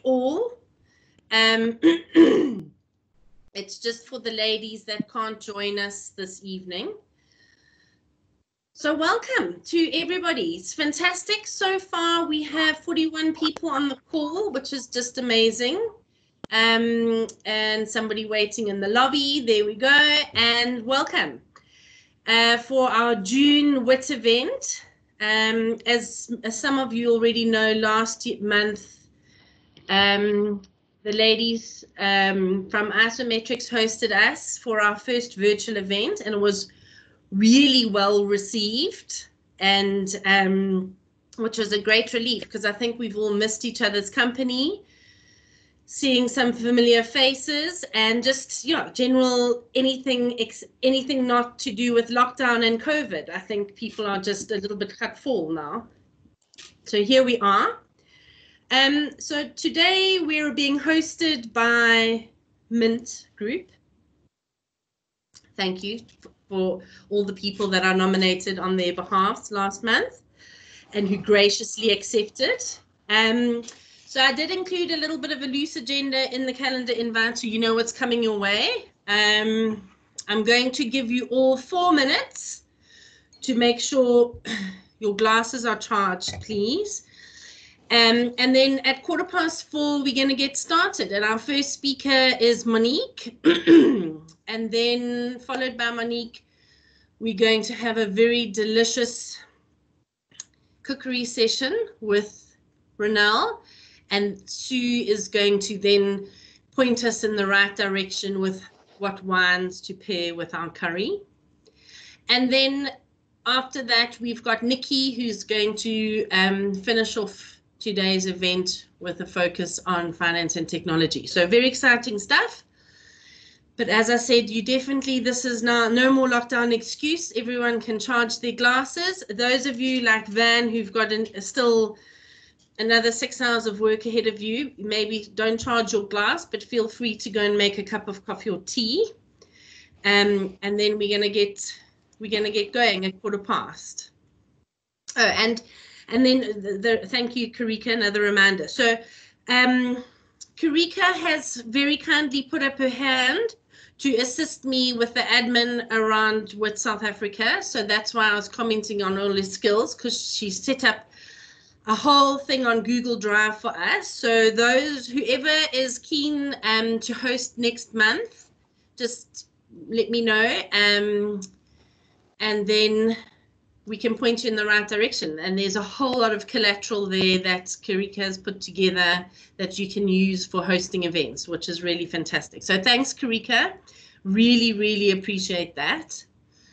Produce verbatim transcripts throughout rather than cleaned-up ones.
all. Um, it's just for the ladies that can't join us this evening. So welcome to everybody. It's fantastic. So far we have forty-one people on the call, which is just amazing. Um, and somebody waiting in the lobby. There we go. And welcome uh, for our June W I T event. Um, as, as some of you already know, last month, um, the ladies um, from Isometrics hosted us for our first virtual event, and it was really well received, and um, which was a great relief, because I think we've all missed each other's company, seeing some familiar faces, and just, you know, general anything ex anything not to do with lockdown and COVID. I think people are just a little bit cut full now. So here we are. Um, so today we're being hosted by Mint Group. Thank you for all the people that are nominated on their behalf last month and who graciously accepted. Um, so I did include a little bit of a loose agenda in the calendar invite, so you know what's coming your way. Um, I'm going to give you all four minutes to make sure your glasses are charged, please. Um, and then at quarter past four, we're going to get started. And our first speaker is Monique. And then followed by Monique, we're going to have a very delicious cookery session with Ronelle. And Sue is going to then point us in the right direction with what wines to pair with our curry. And then after that, we've got Nikki, who's going to um, finish off today's event with a focus on finance and technology. So very exciting stuff. But as I said, you definitely, this is now no more lockdown excuse. Everyone can charge their glasses. Those of you like Van who've got an, still another six hours of work ahead of you, maybe don't charge your glass, but feel free to go and make a cup of coffee or tea. Um, and then we're gonna get we're gonna get going at quarter past. Oh, and and then the, the thank you, Karika, another reminder. So um, Karika has very kindly put up her hand to assist me with the admin around W I T South Africa. So that's why I was commenting on all her skills, because she set up a whole thing on Google Drive for us. So those, whoever is keen um, to host next month, just let me know. Um, and then we can point you in the right direction. And there's a whole lot of collateral there that Karika has put together that you can use for hosting events, which is really fantastic. So thanks, Karika. Really, really appreciate that.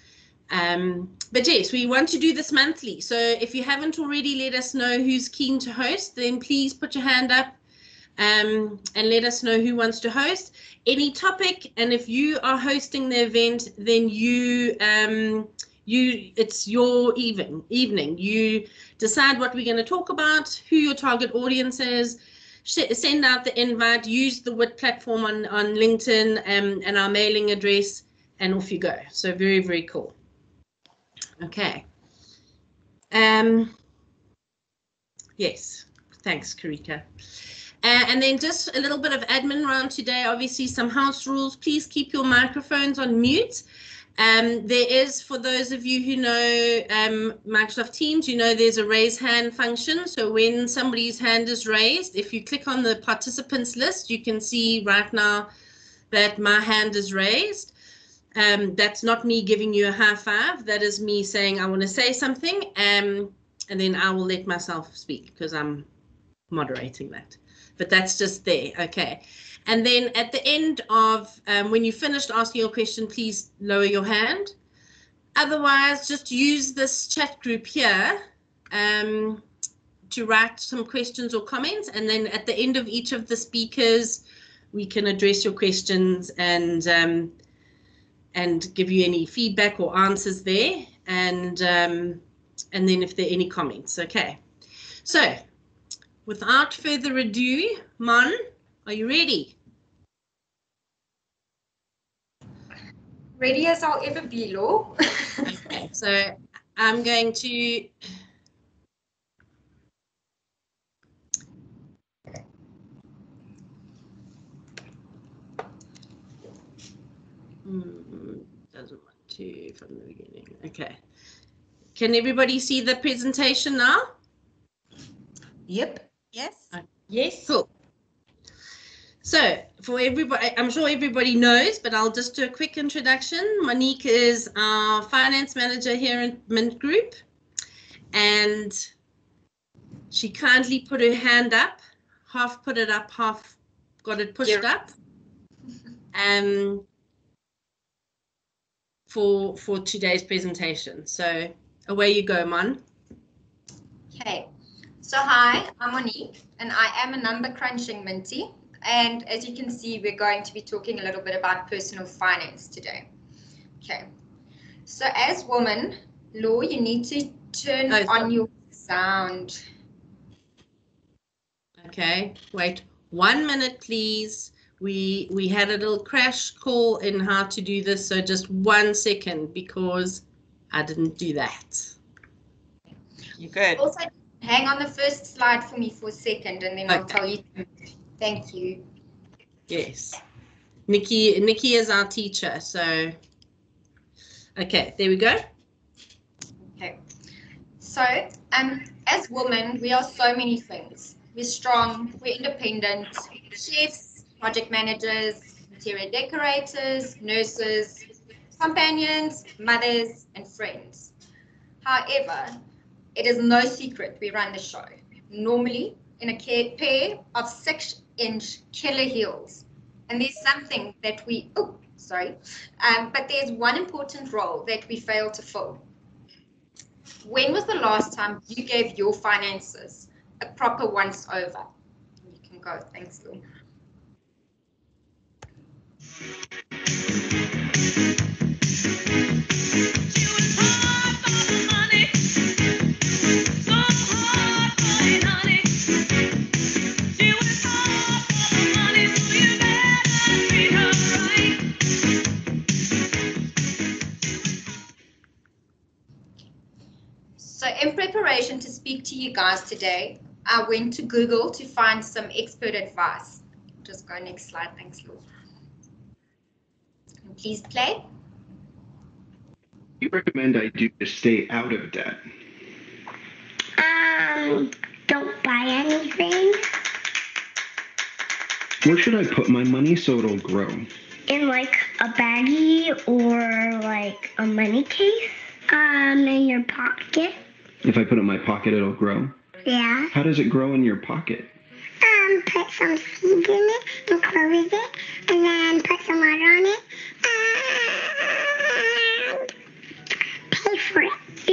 Um, but yes, we want to do this monthly. So if you haven't already let us know who's keen to host, then please put your hand up um, and let us know who wants to host any topic. And if you are hosting the event, then you... Um, You, it's your even, evening. You decide what we're going to talk about, who your target audience is, send out the invite, use the W I T platform on, on LinkedIn um, and our mailing address, and off you go. So very, very cool. Okay. Um, yes, thanks, Karika. Uh, and then just a little bit of admin around today, obviously some house rules. Please keep your microphones on mute. Um, there is, for those of you who know um, Microsoft Teams, you know there's a raise hand function. So when somebody's hand is raised, if you click on the participants list, you can see right now that my hand is raised. Um, that's not me giving you a high five. That is me saying I want to say something, um, and then I will let myself speak because I'm moderating that. But that's just there, okay. And then at the end of, um, when you finished asking your question, please lower your hand. Otherwise, just use this chat group here um, to write some questions or comments. And then at the end of each of the speakers, we can address your questions and, um, and give you any feedback or answers there. And, um, and then if there are any comments, okay. So without further ado, Mon, are you ready? Ready as I'll ever be, Law. Okay, so I'm going to Hmm, doesn't want to from the beginning. Okay. Can everybody see the presentation now? Yep. Yes. Uh, yes. Cool. So for everybody, I'm sure everybody knows, but I'll just do a quick introduction. Monique is our finance manager here at Mint Group, and she kindly put her hand up, half put it up, half got it pushed yeah. up. Um, for for today's presentation. So away you go, Mon. Okay. So hi, I'm Monique, and I am a number crunching Minty. And as you can see, we're going to be talking a little bit about personal finance today. Okay. So as women, Law, you need to turn oh, on your sound. Okay. Wait one minute, please. We we had a little crash call in how to do this, so just one second because I didn't do that. You're good. Also, hang on the first slide for me for a second, and then okay. I'll tell you. Thank you. Yes. Nikki, Nikki is our teacher, so okay, there we go. Okay. So, um, as women, we are so many things. We're strong, we're independent, chefs, project managers, interior decorators, nurses, companions, mothers, and friends. However, it is no secret we run the show, normally in a pair of six-inch killer heels. And there's something that we, oh, sorry, um, but there's one important role that we fail to fill. When was the last time you gave your finances a proper once over? You can go, thanks, Lou. So in preparation to speak to you guys today, I went to Google to find some expert advice. Just go next slide, thanks, Lou. And please play. What do you recommend I do to stay out of debt? Um, don't buy anything. Where should I put my money so it'll grow? In like a baggie or like a money case. Um, in your pocket. If I put it in my pocket, it'll grow? Yeah. How does it grow in your pocket? Um, put some seeds in it and close it, and then put some water on it, and pay for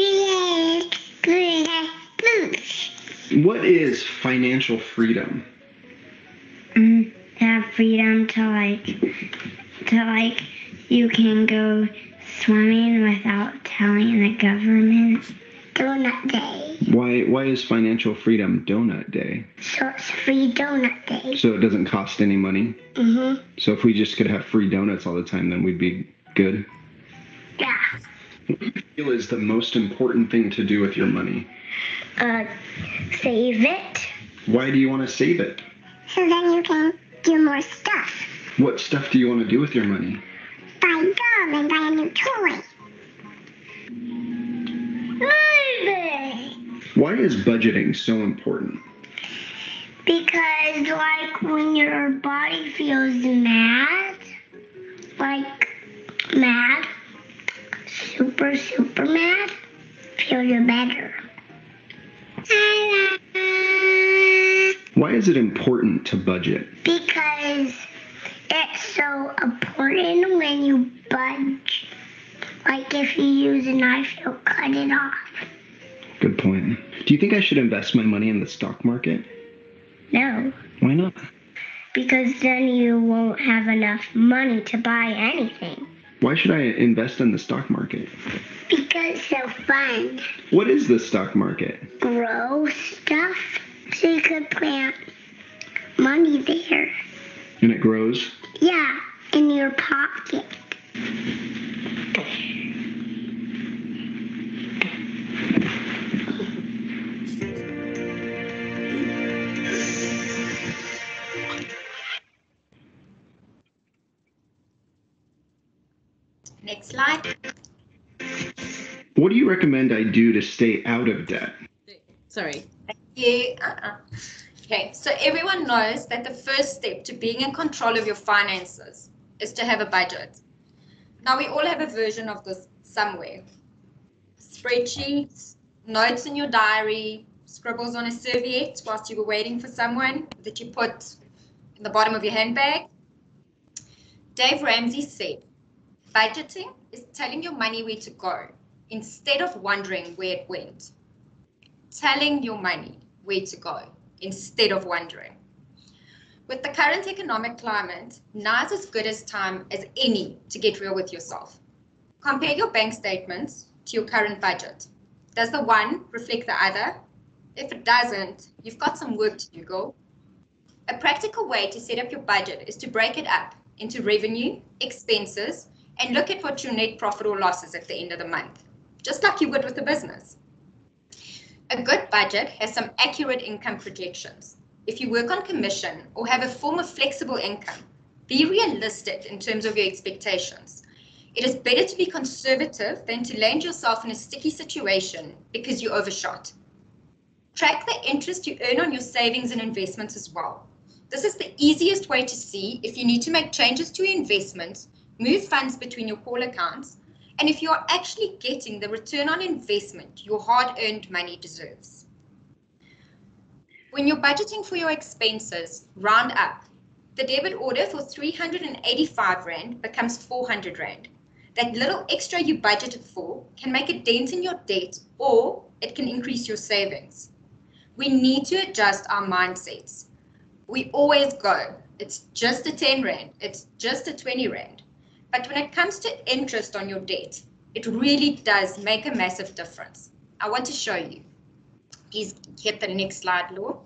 it. What is financial freedom? Mm, to have freedom to like, to like, you can go swimming without telling the government. Donut day. Why why is financial freedom donut day? So it's free donut day. So it doesn't cost any money? Mm-hmm. So if we just could have free donuts all the time, then we'd be good? Yeah. What do you feel is the most important thing to do with your money? Uh, save it. Why do you want to save it? So then you can do more stuff. What stuff do you want to do with your money? Buy a dog and buy a new toy. Why is budgeting so important? Because, like, when your body feels mad, like, mad, super, super mad, feel you better. Why is it important to budget? Because it's so important when you budge. Like, if you use a knife, you'll cut it off. Good point. Do you think I should invest my money in the stock market? No. Why not? Because then you won't have enough money to buy anything. Why should I invest in the stock market? Because it's so fun. What is the stock market? Grow stuff so you could plant money there. And it grows? Yeah, in your pocket. Next slide. What do you recommend I do to stay out of debt? Sorry. Yeah. Uh-uh. Okay, so everyone knows that the first step to being in control of your finances is to have a budget. Now, we all have a version of this somewhere. Spreadsheets, notes in your diary, scribbles on a serviette whilst you were waiting for someone that you put in the bottom of your handbag. Dave Ramsey said, budgeting is telling your money where to go instead of wondering where it went. Telling your money where to go instead of wondering. With the current economic climate, now's as good as time as any to get real with yourself. Compare your bank statements to your current budget. Does the one reflect the other? If it doesn't, you've got some work to do, girl. A practical way to set up your budget is to break it up into revenue, expenses, and look at what your net profit or loss is at the end of the month, just like you would with a business. A good budget has some accurate income projections. If you work on commission or have a form of flexible income, be realistic in terms of your expectations. It is better to be conservative than to land yourself in a sticky situation because you overshot. Track the interest you earn on your savings and investments as well. This is the easiest way to see if you need to make changes to your investments, move funds between your call accounts, and if you are actually getting the return on investment your hard-earned money deserves. When you're budgeting for your expenses, round up. The debit order for three hundred eighty-five rand becomes four hundred rand. That little extra you budgeted for can make a dent in your debt, or it can increase your savings. We need to adjust our mindsets. We always go, it's just a ten rand, it's just a twenty rand. But when it comes to interest on your debt, it really does make a massive difference. I want to show you. Please hit the next slide, Law.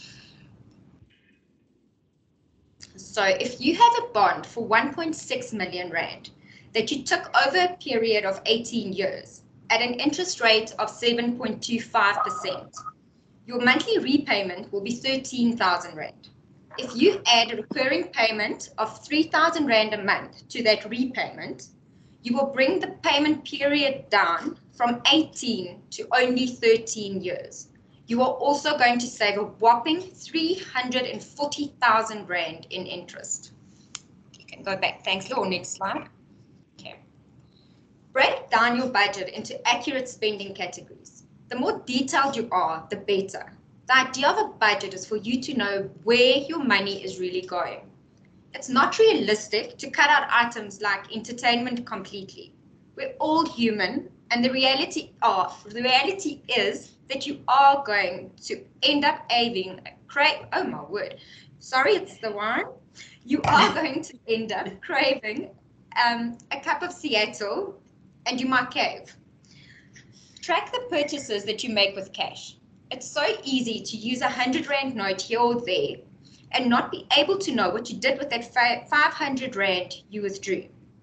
So if you have a bond for one point six million rand that you took over a period of eighteen years at an interest rate of seven point two five percent, your monthly repayment will be thirteen thousand rand. If you add a recurring payment of three thousand rand a month to that repayment, you will bring the payment period down from eighteen to only thirteen years. You are also going to save a whopping three hundred forty thousand rand in interest. You can go back. Thanks, Law. Next slide. Okay. Break down your budget into accurate spending categories. The more detailed you are, the better. The idea of a budget is for you to know where your money is really going. It's not realistic to cut out items like entertainment completely. We're all human, and the reality are, the reality is that you are going to end up having a crave. Oh my word! Sorry, it's the wine. You are going to end up craving um, a cup of Seattle, and you might cave. Track the purchases that you make with cash. It's so easy to use a hundred rand note here or there and not be able to know what you did with that five hundred rand you withdrew.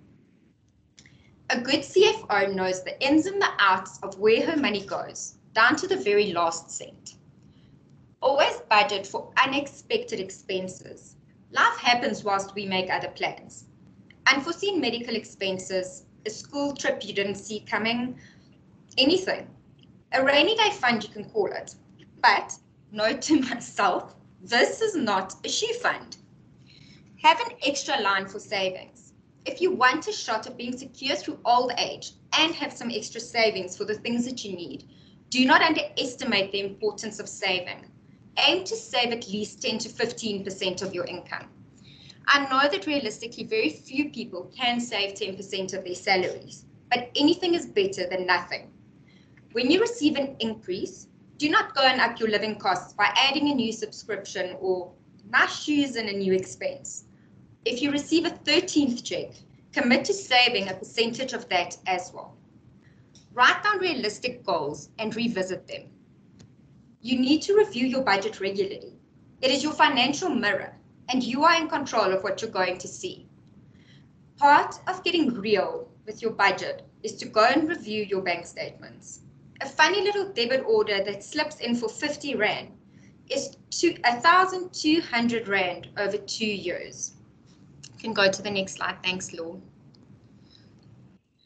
A good C F O knows the ins and the outs of where her money goes, down to the very last cent. Always budget for unexpected expenses. Life happens whilst we make other plans. Unforeseen medical expenses, a school trip you didn't see coming, anything. A rainy day fund, you can call it. But, note to myself, this is not a shoe fund. Have an extra line for savings. If you want a shot of being secure through old age and have some extra savings for the things that you need, do not underestimate the importance of saving. Aim to save at least ten to fifteen percent of your income. I know that realistically very few people can save ten percent of their salaries, but anything is better than nothing. When you receive an increase, do not go and up your living costs by adding a new subscription or nice shoes and a new expense. If you receive a thirteenth check, commit to saving a percentage of that as well. Write down realistic goals and revisit them. You need to review your budget regularly. It is your financial mirror, and you are in control of what you're going to see. Part of getting real with your budget is to go and review your bank statements. A funny little debit order that slips in for fifty rand is one thousand two hundred rand over two years. You can go to the next slide. Thanks, Law.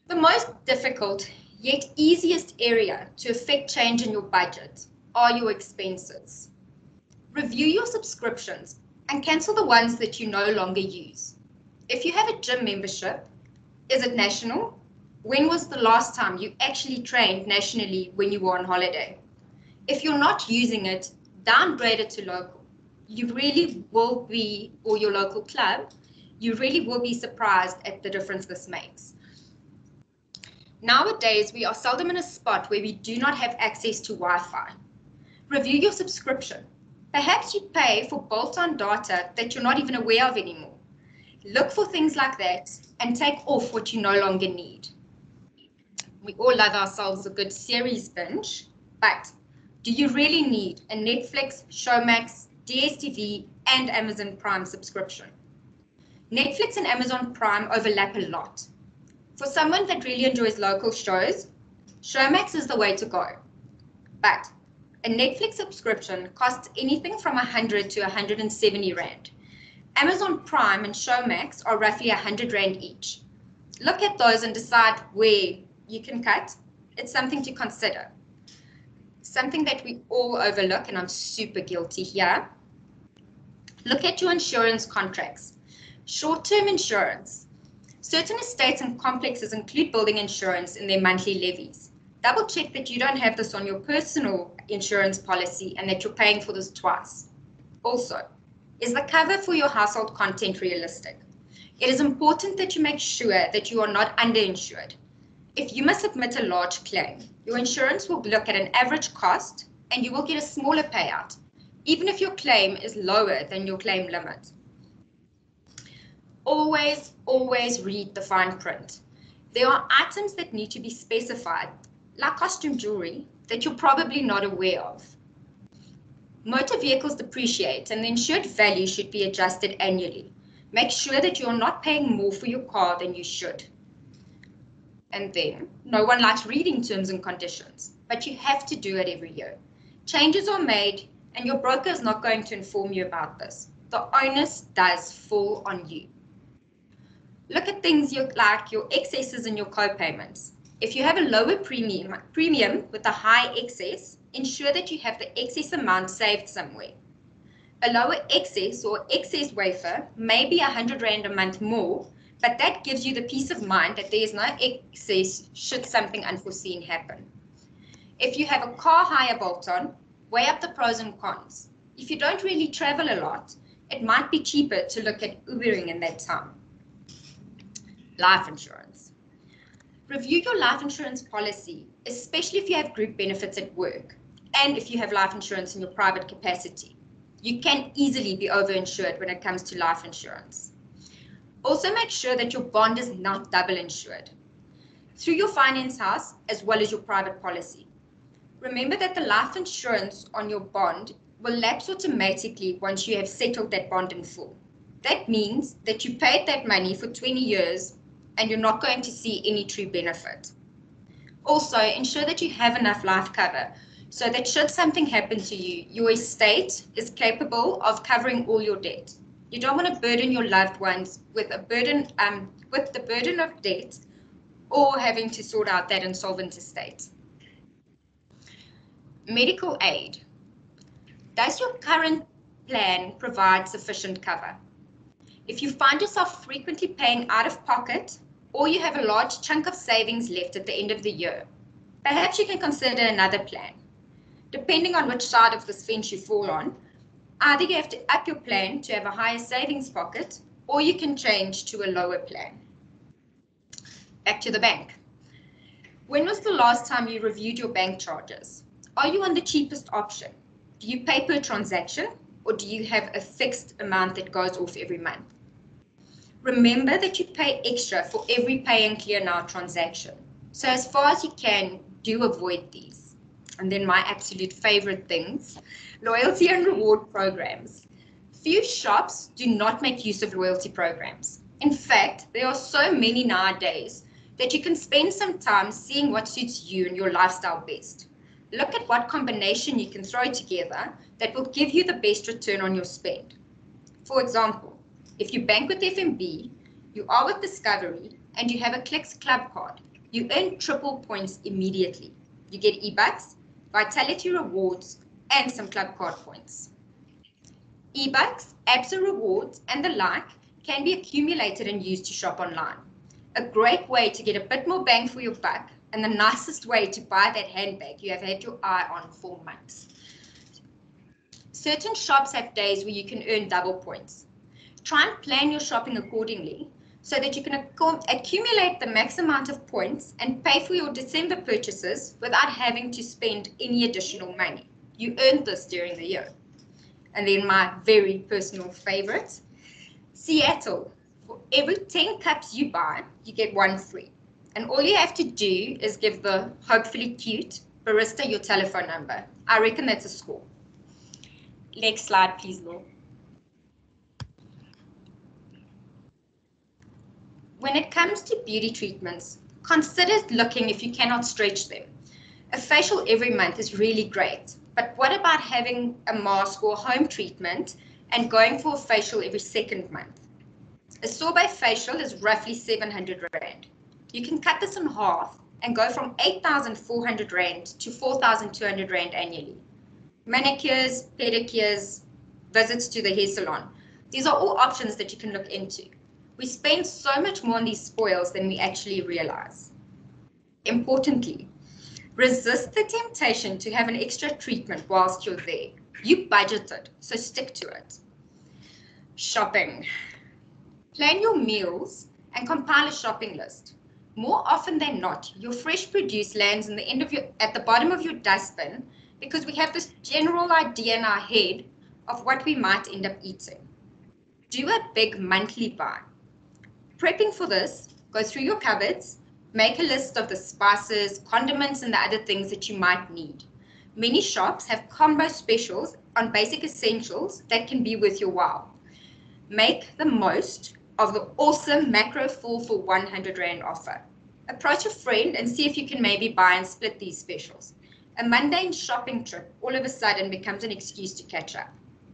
The most difficult yet easiest area to affect change in your budget are your expenses. Review your subscriptions and cancel the ones that you no longer use. If you have a gym membership, is it national? When was the last time you actually trained nationally when you were on holiday? If you're not using it, downgrade it to local. You really will be, or your local club, you really will be surprised at the difference this makes. Nowadays, we are seldom in a spot where we do not have access to Wi-Fi. Review your subscription. Perhaps you pay for bolt-on data that you're not even aware of anymore. Look for things like that and take off what you no longer need. We all love ourselves a good series binge, but do you really need a Netflix, Showmax, D S T V, and Amazon Prime subscription? Netflix and Amazon Prime overlap a lot. For someone that really enjoys local shows, Showmax is the way to go. But a Netflix subscription costs anything from one hundred to one hundred seventy rand. Amazon Prime and Showmax are roughly one hundred rand each. Look at those and decide where you can cut. It's something to consider. Something that we all overlook, and I'm super guilty here. Look at your insurance contracts. Short-term insurance. Certain estates and complexes include building insurance in their monthly levies. Double check that you don't have this on your personal insurance policy and that you're paying for this twice. Also, is the cover for your household content realistic? It is important that you make sure that you are not underinsured. If you must submit a large claim, your insurance will look at an average cost and you will get a smaller payout, even if your claim is lower than your claim limit. Always, always read the fine print. There are items that need to be specified, like costume jewelry, that you're probably not aware of. Motor vehicles depreciate and the insured value should be adjusted annually. Make sure that you're not paying more for your car than you should. And then, no one likes reading terms and conditions, but you have to do it every year. Changes are made and your broker is not going to inform you about this. The onus does fall on you. Look at things like your excesses and your co-payments. If you have a lower premium, premium with a high excess, ensure that you have the excess amount saved somewhere. A lower excess or excess waiver may be one hundred rand a month more, but that gives you the peace of mind that there is no excess should something unforeseen happen. If you have a car hire bolt-on, weigh up the pros and cons. If you don't really travel a lot, it might be cheaper to look at Ubering in that time. Life insurance. Review your life insurance policy, especially if you have group benefits at work and if you have life insurance in your private capacity. You can easily be overinsured when it comes to life insurance. Also make sure that your bond is not double insured through your finance house as well as your private policy. Remember that the life insurance on your bond will lapse automatically once you have settled that bond in full. That means that you paid that money for twenty years and you're not going to see any true benefit. Also, ensure that you have enough life cover so that should something happen to you, your estate is capable of covering all your debt. You don't want to burden your loved ones with a burden, um, with the burden of debt or having to sort out that insolvent estate. Medical aid. Does your current plan provide sufficient cover? If you find yourself frequently paying out of pocket or you have a large chunk of savings left at the end of the year, perhaps you can consider another plan. Depending on which side of this fence you fall on, either you have to up your plan to have a higher savings pocket or you can change to a lower plan. Back to the bank. When was the last time you reviewed your bank charges? Are you on the cheapest option? Do you pay per transaction or do you have a fixed amount that goes off every month? Remember that you pay extra for every pay and clear now transaction. So as far as you can, do avoid these. And then my absolute favorite things, loyalty and reward programs. Few shops do not make use of loyalty programs. In fact, there are so many nowadays that you can spend some time seeing what suits you and your lifestyle best. Look at what combination you can throw together that will give you the best return on your spend. For example, if you bank with F N B, you are with Discovery, and you have a Clicks Club card, You earn triple points immediately. You get e-bucks, vitality rewards, and some club card points. E-bucks, Absa rewards, and the like can be accumulated and used to shop online. A great way to get a bit more bang for your buck, and the nicest way to buy that handbag you have had your eye on for months. Certain shops have days where you can earn double points. Try and plan your shopping accordingly so that you can acc accumulate the max amount of points and pay for your December purchases without having to spend any additional money. You earned this during the year. And then my very personal favorite, Seattle. For every ten cups you buy, you get one free. And all you have to do is give the hopefully cute barista your telephone number. I reckon that's a score. Next slide, please, Laura. When it comes to beauty treatments, consider looking if you cannot stretch them. A facial every month is really great, but what about having a mask or home treatment and going for a facial every second month? A sorbet facial is roughly seven hundred rand. You can cut this in half and go from eight thousand four hundred rand to four thousand two hundred rand annually. Manicures, pedicures, visits to the hair salon. These are all options that you can look into. We spend so much more on these spoils than we actually realize. Importantly, resist the temptation to have an extra treatment whilst you're there. You budgeted, so stick to it. Shopping. Plan your meals and compile a shopping list. More often than not, your fresh produce lands in the end of your, at the bottom of your dustbin because we have this general idea in our head of what we might end up eating. Do a big monthly buy. Prepping for this, go through your cupboards, make a list of the spices, condiments, and the other things that you might need. Many shops have combo specials on basic essentials that can be worth your while. Make the most of the awesome macro four for one hundred rand offer. Approach a friend and see if you can maybe buy and split these specials. A mundane shopping trip all of a sudden becomes an excuse to catch up.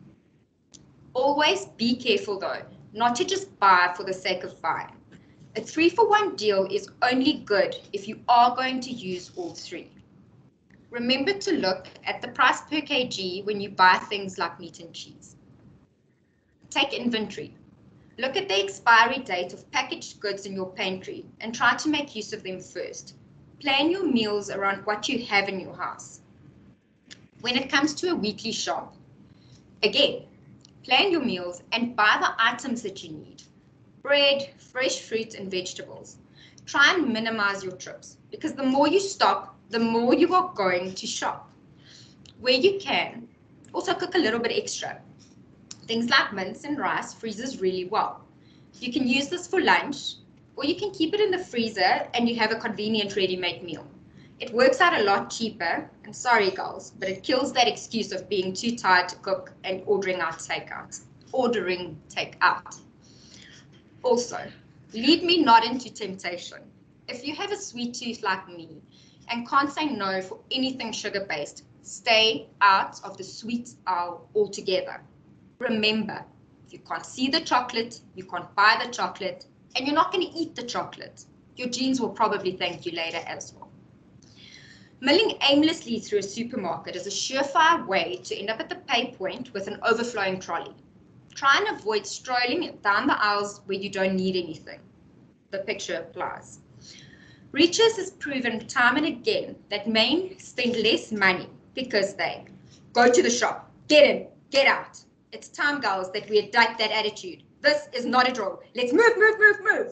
Always be careful though, not to just buy for the sake of buying. A three for one deal is only good if you are going to use all three. Remember to look at the price per kg when you buy things like meat and cheese. Take inventory. Look at the expiry date of packaged goods in your pantry and try to make use of them first. Plan your meals around what you have in your house. When it comes to a weekly shop, again, plan your meals and buy the items that you need. Bread, fresh fruit and vegetables. Try and minimize your trips because the more you stop, the more you are going to shop. Where you can, also cook a little bit extra. Things like mince and rice freezes really well. You can use this for lunch or you can keep it in the freezer and you have a convenient ready-made meal. It works out a lot cheaper, and sorry girls, but it kills that excuse of being too tired to cook and ordering out takeout. Ordering takeout. Also, lead me not into temptation. If you have a sweet tooth like me and can't say no for anything sugar-based, stay out of the sweet aisle altogether. Remember, if you can't see the chocolate, you can't buy the chocolate, and you're not going to eat the chocolate. Your genes will probably thank you later as well. Milling aimlessly through a supermarket is a surefire way to end up at the pay point with an overflowing trolley. Try and avoid strolling down the aisles where you don't need anything. The picture applies. Research has proven time and again that men spend less money because they go to the shop, get in, get out. It's time, girls, that we adopt that attitude. This is not a draw. Let's move, move, move, move.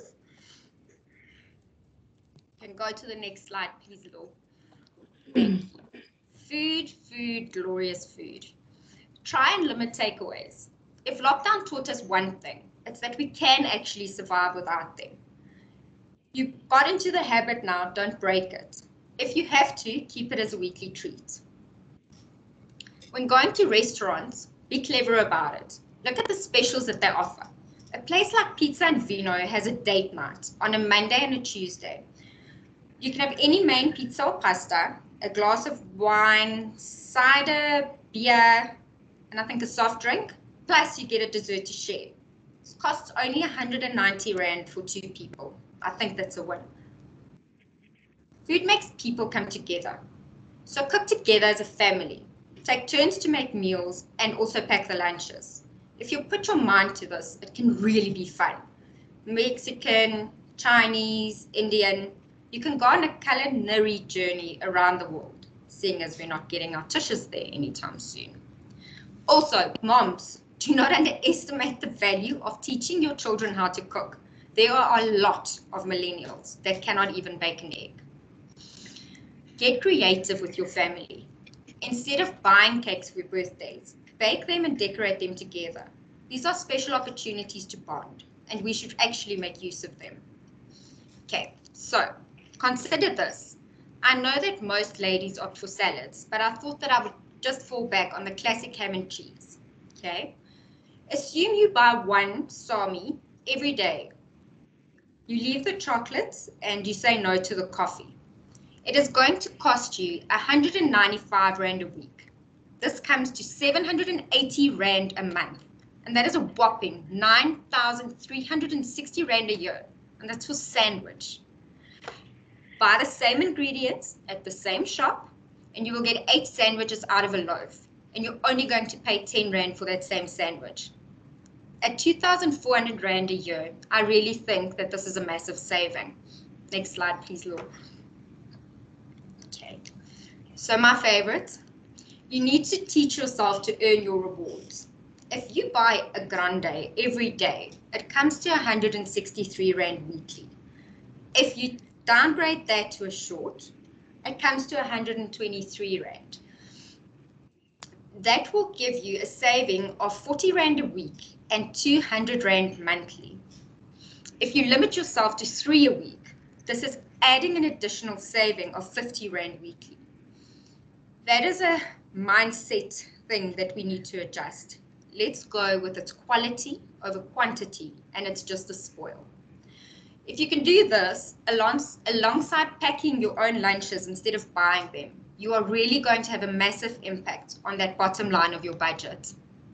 You can go to the next slide, please, Law. Food, food, glorious food. Try and limit takeaways. If lockdown taught us one thing, it's that we can actually survive without them. You got into the habit now, don't break it. If you have to, keep it as a weekly treat. When going to restaurants, be clever about it. Look at the specials that they offer. A place like Pizza and Vino has a date night on a Monday and a Tuesday. You can have any main pizza or pasta, a glass of wine, cider, beer, and I think a soft drink, plus you get a dessert to share. It costs only one hundred ninety rand for two people. I think that's a win. Food makes people come together. So cook together as a family. Take turns to make meals and also pack the lunches. If you put your mind to this, it can really be fun. Mexican, Chinese, Indian, you can go on a culinary journey around the world, seeing as we're not getting our tushes there anytime soon. Also, moms, do not underestimate the value of teaching your children how to cook. There are a lot of millennials that cannot even bake an egg. Get creative with your family. Instead of buying cakes for birthdays, bake them and decorate them together. These are special opportunities to bond, and we should actually make use of them. Okay, so consider this. I know that most ladies opt for salads, but I thought that I would just fall back on the classic ham and cheese. Okay, assume you buy one sami every day. You leave the chocolates and you say no to the coffee. It is going to cost you one hundred ninety-five rand a week. This comes to seven hundred eighty rand a month, and that is a whopping nine thousand three hundred sixty rand a year, and that's for sandwich. Buy the same ingredients at the same shop, and you will get eight sandwiches out of a loaf, and you're only going to pay ten rand for that same sandwich. At two thousand four hundred rand a year, I really think that this is a massive saving. Next slide, please, Laura. Okay, so my favorite, you need to teach yourself to earn your rewards. If you buy a grande every day, it comes to one hundred sixty-three rand weekly. If you downgrade that to a short, it comes to one hundred twenty-three rand. That will give you a saving of forty rand a week and two hundred rand monthly. If you limit yourself to three a week, this is adding an additional saving of fifty rand weekly. That is a mindset thing that we need to adjust. Let's go with its quality over quantity, and it's just a spoil. If you can do this along, alongside packing your own lunches instead of buying them, you are really going to have a massive impact on that bottom line of your budget.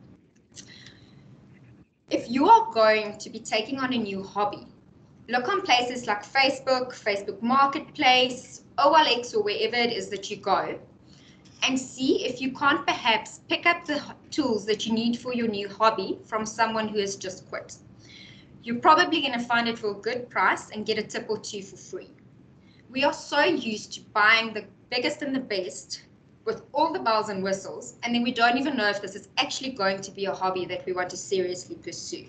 If you are going to be taking on a new hobby, look on places like Facebook, Facebook Marketplace, O L X, or wherever it is that you go, and see if you can't perhaps pick up the tools that you need for your new hobby from someone who has just quit. You're probably going to find it for a good price and get a tip or two for free. We are so used to buying the biggest and the best with all the bells and whistles, and then we don't even know if this is actually going to be a hobby that we want to seriously pursue.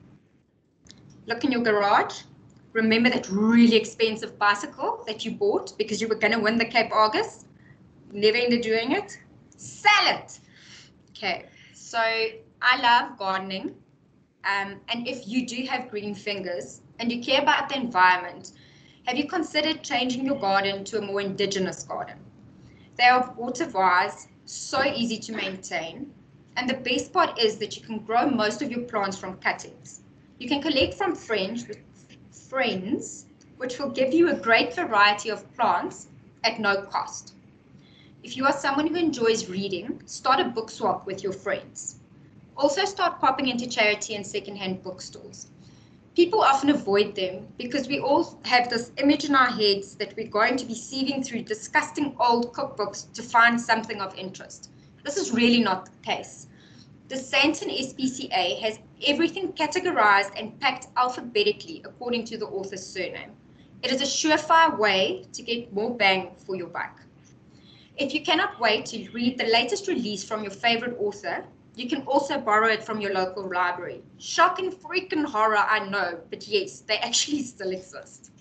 Look in your garage. Remember that really expensive bicycle that you bought because you were going to win the Cape Argus? Never ended doing it? Sell it! Okay, so I love gardening. Um, and if you do have green fingers and you care about the environment, have you considered changing your garden to a more indigenous garden? They are water wise, so easy to maintain, and the best part is that you can grow most of your plants from cuttings. You can collect from friends, friends, which will give you a great variety of plants at no cost. If you are someone who enjoys reading, start a book swap with your friends. Also start popping into charity and secondhand bookstores. People often avoid them because we all have this image in our heads that we're going to be sieving through disgusting old cookbooks to find something of interest. This is really not the case. The Santon S P C A has everything categorized and packed alphabetically according to the author's surname. It is a surefire way to get more bang for your buck. If you cannot wait to read the latest release from your favorite author, you can also borrow it from your local library. Shock and freaking horror, I know, but yes, they actually still exist.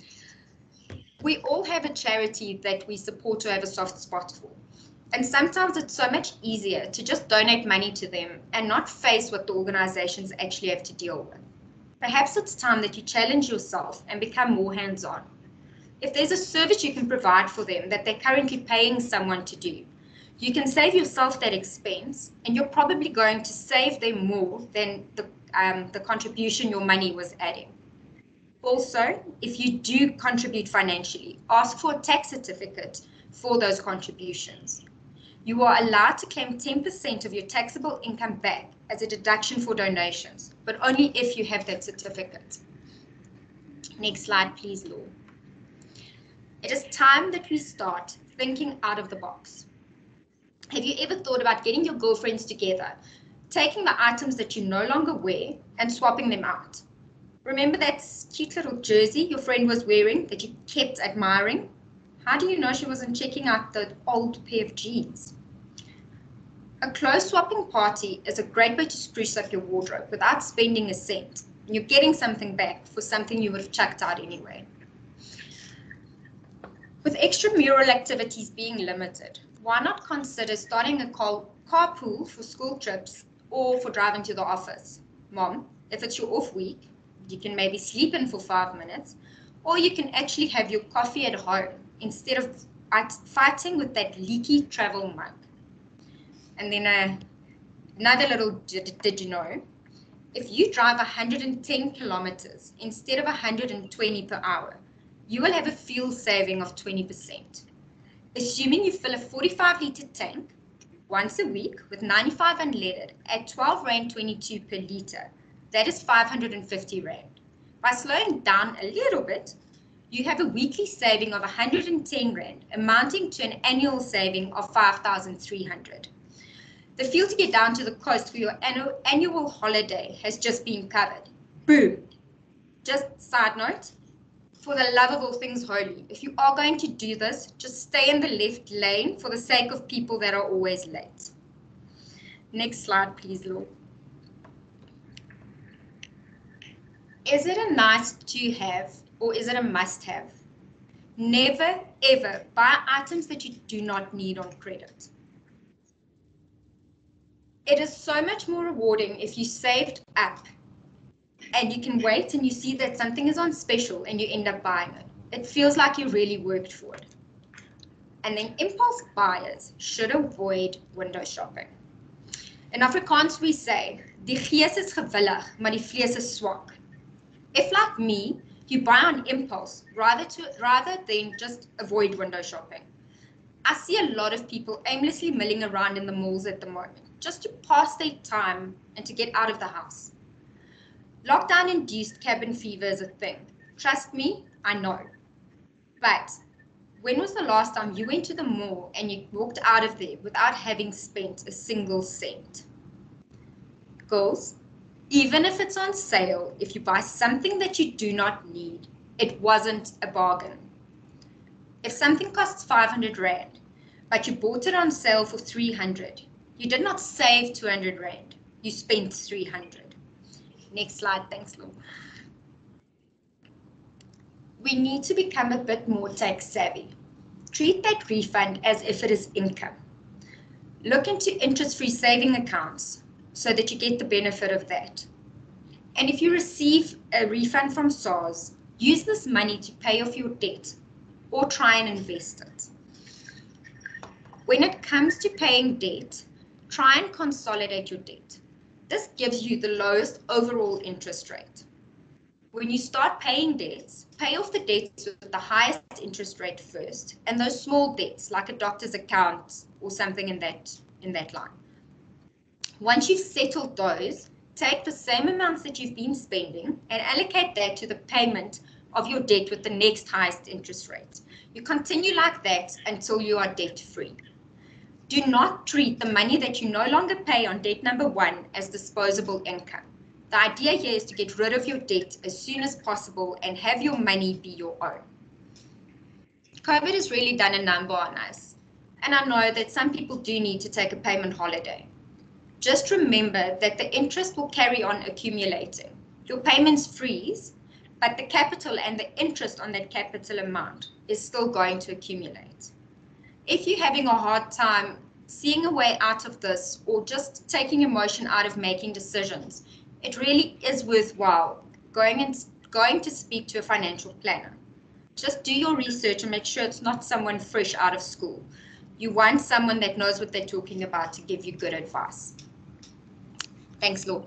We all have a charity that we support or have a soft spot for. And sometimes it's so much easier to just donate money to them and not face what the organizations actually have to deal with. Perhaps it's time that you challenge yourself and become more hands-on. If there's a service you can provide for them that they're currently paying someone to do, you can save yourself that expense, and you're probably going to save them more than the, um, the contribution your money was adding. Also, if you do contribute financially, ask for a tax certificate for those contributions. You are allowed to claim ten percent of your taxable income back as a deduction for donations, but only if you have that certificate. Next slide, please, Laura. It is time that we start thinking out of the box. Have you ever thought about getting your girlfriends together, taking the items that you no longer wear and swapping them out? Remember that cute little jersey your friend was wearing that you kept admiring? How do you know she wasn't checking out the old pair of jeans? A clothes swapping party is a great way to spruce up your wardrobe without spending a cent. And you're getting something back for something you would have chucked out anyway. With extramural activities being limited, why not consider starting a car carpool for school trips or for driving to the office? Mom, if it's your off week, you can maybe sleep in for five minutes, or you can actually have your coffee at home instead of fighting with that leaky travel mug. And then uh, another little did, did you know, if you drive one hundred ten kilometers instead of one hundred twenty per hour, you will have a fuel saving of twenty percent. Assuming you fill a forty-five litre tank once a week with ninety-five unleaded at twelve rand twenty-two per litre, that is five hundred fifty rand. By slowing down a little bit, you have a weekly saving of one hundred ten rand, amounting to an annual saving of five thousand three hundred. The fuel to get down to the coast for your annual, annual holiday has just been covered. Boom! Just side note, for the love of all things holy, if you are going to do this, just stay in the left lane for the sake of people that are always late. Next slide, please, Law. Is it a nice to have or is it a must have? Never, ever buy items that you do not need on credit. It is so much more rewarding if you saved up and you can wait and you see that something is on special and you end up buying it. It feels like you really worked for it. And then impulse buyers should avoid window shopping. In Afrikaans we say, die gees is gewillig, maar die vlees is swak. If like me, you buy on impulse rather, to, rather than just avoid window shopping. I see a lot of people aimlessly milling around in the malls at the moment, just to pass their time and to get out of the house. Lockdown-induced cabin fever is a thing. Trust me, I know. But when was the last time you went to the mall and you walked out of there without having spent a single cent? Girls, even if it's on sale, if you buy something that you do not need, it wasn't a bargain. If something costs five hundred rand, but you bought it on sale for three hundred, you did not save two hundred rand, you spent three hundred. Next slide, thanks, Lou. We need to become a bit more tax savvy. Treat that refund as if it is income. Look into interest-free saving accounts so that you get the benefit of that. And if you receive a refund from SARS, use this money to pay off your debt or try and invest it. When it comes to paying debt, try and consolidate your debt. This gives you the lowest overall interest rate. When you start paying debts, pay off the debts with the highest interest rate first, and those small debts like a doctor's account or something in that, in that line. Once you've settled those, take the same amounts that you've been spending and allocate that to the payment of your debt with the next highest interest rate. You continue like that until you are debt-free. Do not treat the money that you no longer pay on debt number one as disposable income. The idea here is to get rid of your debt as soon as possible and have your money be your own. COVID has really done a number on us, and I know that some people do need to take a payment holiday. Just remember that the interest will carry on accumulating. Your payments freeze, but the capital and the interest on that capital amount is still going to accumulate. If you're having a hard time seeing a way out of this or just taking emotion out of making decisions, it really is worthwhile going and going to speak to a financial planner. Just do your research and make sure it's not someone fresh out of school. You want someone that knows what they're talking about to give you good advice. Thanks, Law.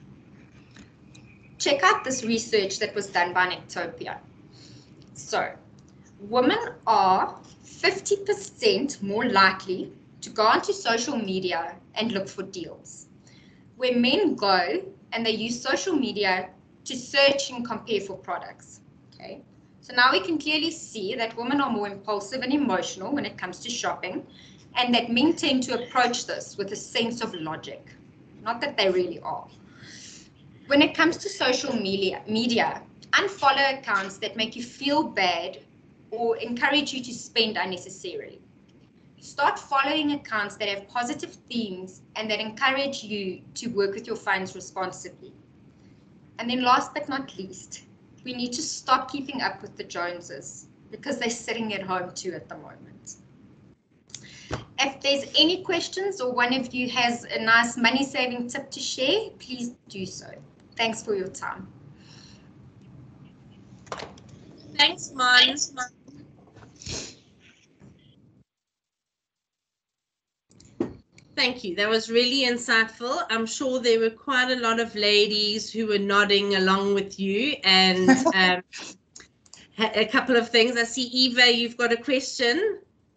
Check out this research that was done by Nectopia. So, women are fifty percent more likely to go onto social media and look for deals. Where men go and they use social media to search and compare for products. Okay, So now we can clearly see that women are more impulsive and emotional when it comes to shopping, and that men tend to approach this with a sense of logic. Not that they really are. When it comes to social media, media, unfollow accounts that make you feel bad or encourage you to spend unnecessarily. Start following accounts that have positive themes and that encourage you to work with your funds responsibly. And then last but not least, we need to stop keeping up with the Joneses because they're sitting at home too at the moment. If there's any questions or one of you has a nice money saving tip to share, please do so. Thanks for your time. Thanks, Mon. Thank you. That was really insightful. I'm sure there were quite a lot of ladies who were nodding along with you, and um, a couple of things. I see, Eva, you've got a question.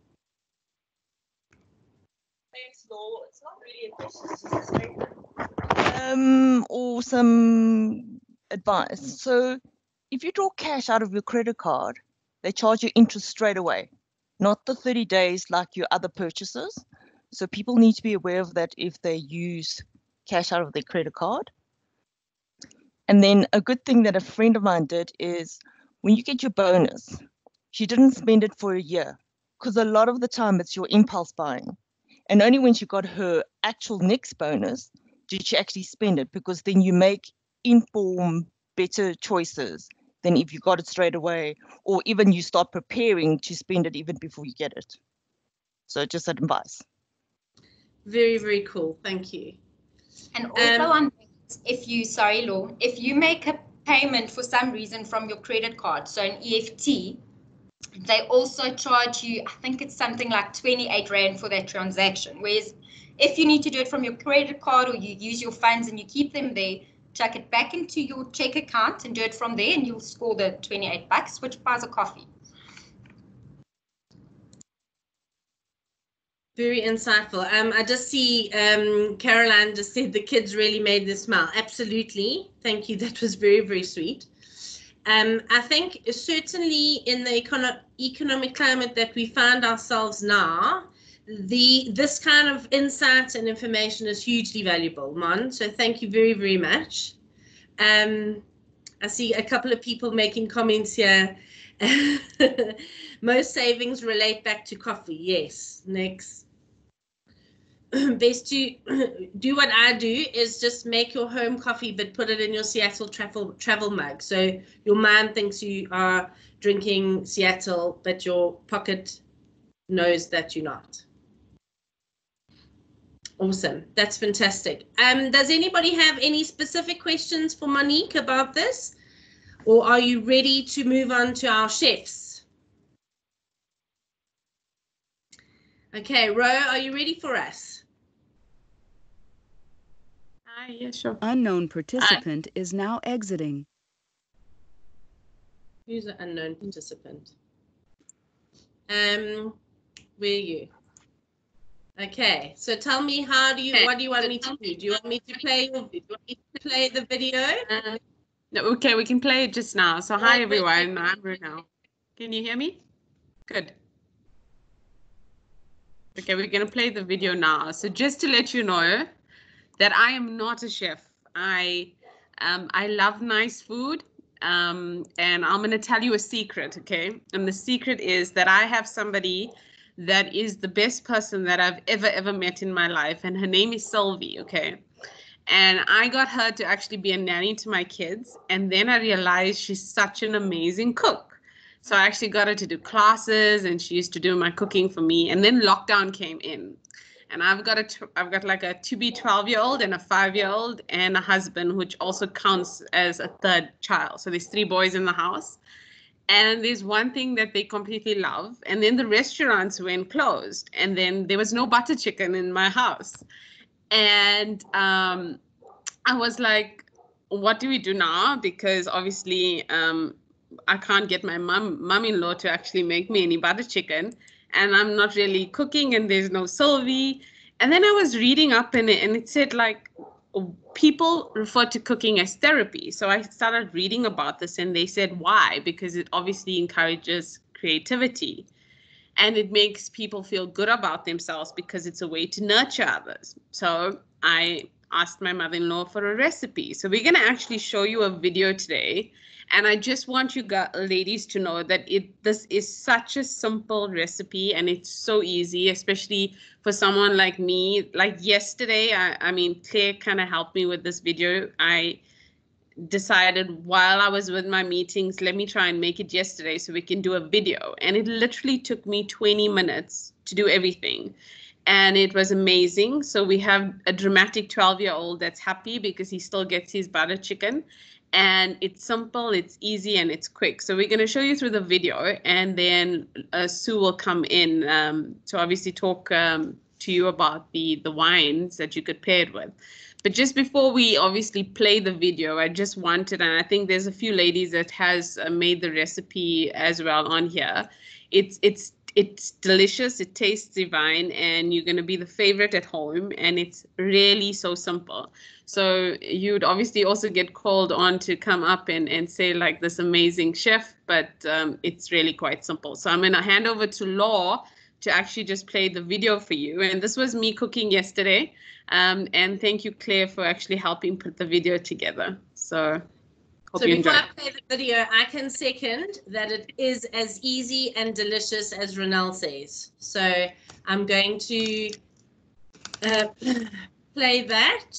Thanks, Law. It's not really a question, it's just a statement. Um, or some advice. So if you draw cash out of your credit card, they charge you interest straight away, not the thirty days like your other purchases. So people need to be aware of that if they use cash out of their credit card. And then a good thing that a friend of mine did is when you get your bonus, she didn't spend it for a year because a lot of the time it's your impulse buying. And only when she got her actual next bonus did she actually spend it, because then you make informed, better choices than if you got it straight away, or even you start preparing to spend it even before you get it. So just advice. Very, very cool. Thank you. And also Um, on if you, sorry, Law, if you make a payment for some reason from your credit card, so an E F T, they also charge you, I think it's something like twenty-eight rand for that transaction. Whereas if you need to do it from your credit card or you use your funds and you keep them there, chuck it back into your check account and do it from there, and you'll score the twenty-eight bucks, which buys a coffee. Very insightful. Um, I just see um, Caroline just said the kids really made this smile. Absolutely. Thank you. That was very, very sweet. Um, I think certainly in the econo economic climate that we find ourselves now, the this kind of insight and information is hugely valuable, Mon. So thank you very, very much. Um, I see a couple of people making comments here. Most savings relate back to coffee. Yes. Next. Best to do what I do is just make your home coffee, but put it in your Seattle travel travel mug. So your mind thinks you are drinking Seattle, but your pocket knows that you're not. Awesome. That's fantastic. Um, does anybody have any specific questions for Monique about this? Or are you ready to move on to our chefs? Okay, Ro, are you ready for us? Hi, yeah, sure. Unknown participant is now exiting. Who's an unknown participant? Um, where are you? Okay, so tell me, how do you, what do you want me to do? Do you want me to play, do you want me to play the video? Uh, no, okay, we can play it just now. So hi everyone, I'm Ronelle. Can you hear me? Good. Okay, we're gonna play the video now. So just to let you know that I am not a chef. I um, I love nice food, um, and I'm gonna tell you a secret, okay? And the secret is that I have somebody that is the best person that I've ever, ever met in my life, and her name is Sylvie, okay? And I got her to actually be a nanny to my kids, and then I realized she's such an amazing cook. So I actually got her to do classes, and she used to do my cooking for me, and then lockdown came in. And I've got a, I've got like a to be twelve year old and a five year old and a husband, which also counts as a third child. So there's three boys in the house. And there's one thing that they completely love. And then the restaurants went closed. And then there was no butter chicken in my house. And um, I was like, what do we do now? Because obviously um, I can't get my mom, mom-in-law to actually make me any butter chicken. And I'm not really cooking, and there's no Sylvie. And then I was reading up in it, and it said, like, people refer to cooking as therapy. So I started reading about this, and they said why? Because it obviously encourages creativity, and it makes people feel good about themselves because it's a way to nurture others. So I asked my mother-in-law for a recipe. So we're going to actually show you a video today. And I just want you guys, ladies to know that it this is such a simple recipe, and it's so easy, especially for someone like me. Like yesterday, I, I mean, Claire kind of helped me with this video. I decided while I was with my meetings, let me try and make it yesterday so we can do a video. And it literally took me twenty minutes to do everything. And it was amazing. So we have a dramatic twelve-year-old that's happy because he still gets his butter chicken. And it's simple, it's easy, and it's quick. So we're going to show you through the video, and then uh, Sue will come in um, to obviously talk um, to you about the, the wines that you could pair it with. But just before we obviously play the video, I just wanted, and I think there's a few ladies that has uh, made the recipe as well on here. It's it's it's delicious, it tastes divine, and you're going to be the favorite at home, and it's really so simple. So you'd obviously also get called on to come up and, and say like this amazing chef, but um, it's really quite simple. So I'm going to hand over to Law to actually just play the video for you. And this was me cooking yesterday. Um, and thank you, Claire, for actually helping put the video together. So hope So you before enjoy. I play the video, I can second that it is as easy and delicious as Ronelle says. So I'm going to uh, play that.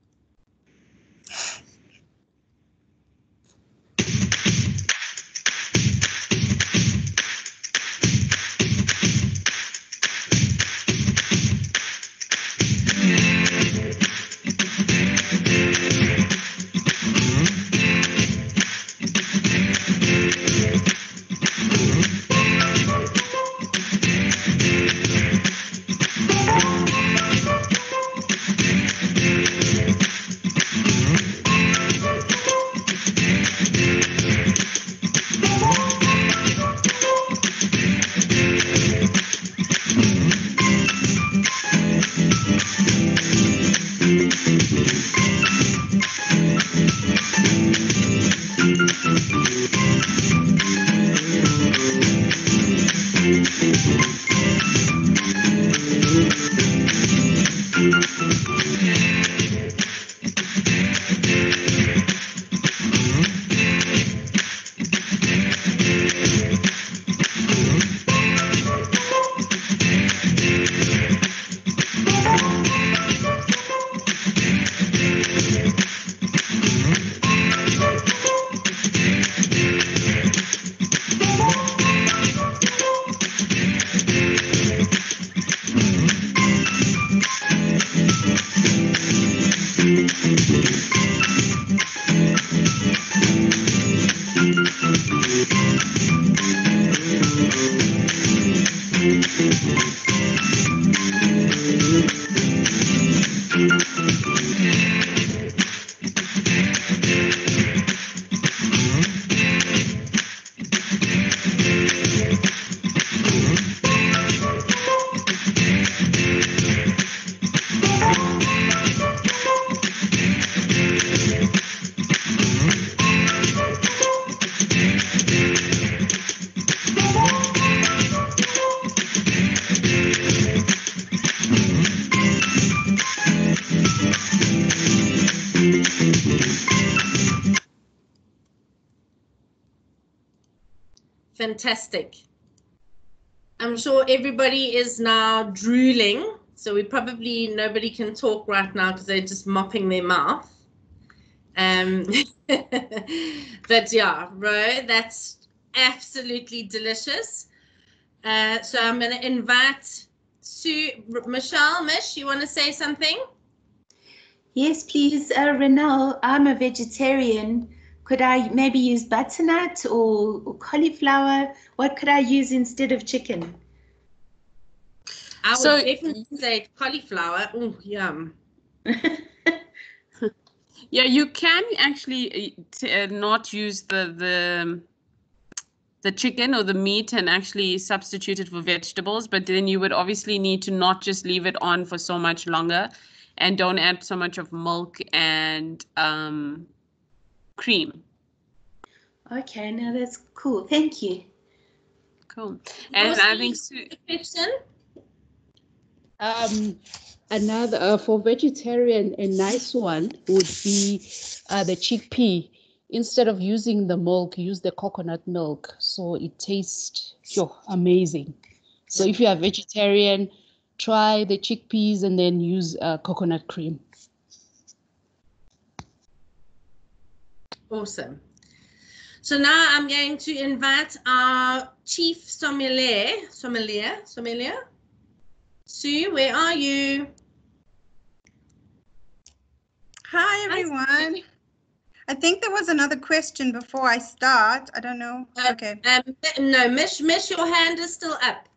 Fantastic. I'm sure everybody is now drooling, so we probably, nobody can talk right now because they're just mopping their mouth. Um, but yeah, Ro, that's absolutely delicious. Uh, so I'm going to invite Sue, Michelle, Mish, you want to say something? Yes, please, uh, Ronelle, I'm a vegetarian. Could I maybe use butternut or, or cauliflower? What could I use instead of chicken? I would So- definitely say cauliflower. Oh, yum. Yeah, you can actually uh, t- uh, not use the the the chicken or the meat and actually substitute it for vegetables, but then you would obviously need to not just leave it on for so much longer. and don't add so much of milk and um, cream. Okay, now that's cool. Thank you. Cool. And I think question. Um, another uh, for vegetarian, a nice one would be uh, the chickpea. Instead of using the milk, use the coconut milk, so it tastes yo, amazing. So if you are vegetarian, try the chickpeas and then use uh, coconut cream. Awesome. So now I'm going to invite our chief sommelier, sommelier, sommelier. Sue, where are you? Hi, everyone. I think there was another question before I start. I don't know. Uh, okay. Um, no, Mish, Mish, your hand is still up.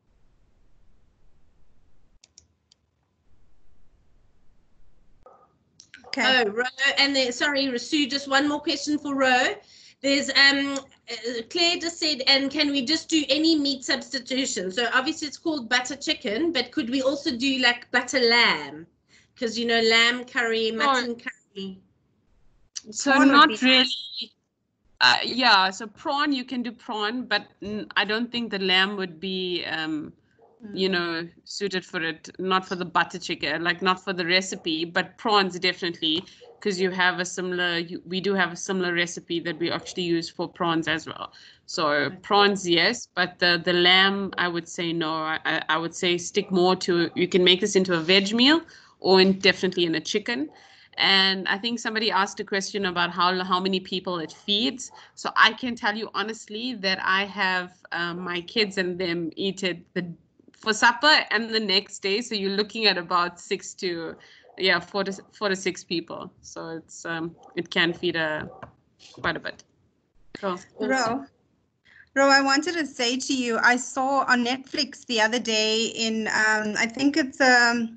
Okay. Oh, Ro, and then, sorry, Sue, just one more question for Ro. There's, um, uh, Claire just said, and can we just do any meat substitution? So obviously it's called butter chicken, but could we also do like butter lamb? Because, you know, lamb curry, mutton curry. So Prawn would not be really. nice. Uh, yeah, so prawn, you can do prawn, but mm, I don't think the lamb would be, um, you know, suited for it. Not for the butter chicken, like not for the recipe, but prawns definitely, because you have a similar, you, we do have a similar recipe that we actually use for prawns as well. So prawns, yes, but the, the lamb, I would say no. I, I would say stick more to, you can make this into a veg meal or in, definitely in a chicken. And I think somebody asked a question about how how many people it feeds. So I can tell you honestly that I have um, my kids and them eat it the, for supper and the next day. So you're looking at about six to yeah four to four to six people. So it's um, it can feed a quite a bit. Cool. Ro, Ro, I wanted to say to you, I saw on Netflix the other day in um, I think it's um.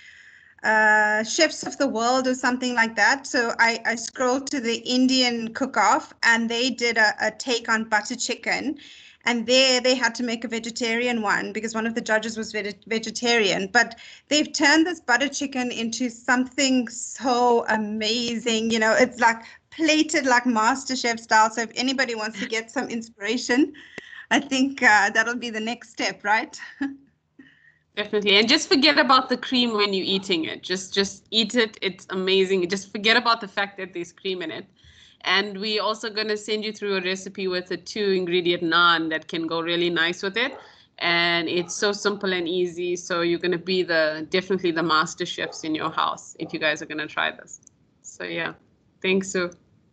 Uh, Chefs of the World or something like that. So I, I scrolled to the Indian cook-off and they did a, a take on butter chicken. And there they had to make a vegetarian one because one of the judges was veg vegetarian. But they've turned this butter chicken into something so amazing. You know, it's like plated like MasterChef style. So if anybody wants to get some inspiration, I think uh, that'll be the next step, right? Definitely. And just forget about the cream when you're eating it. Just just eat it. It's amazing. Just forget about the fact that there's cream in it. And we're also going to send you through a recipe with a two ingredient naan that can go really nice with it. And it's so simple and easy. So you're going to be the definitely the master chefs in your house if you guys are going to try this. So yeah, thanks, Sue.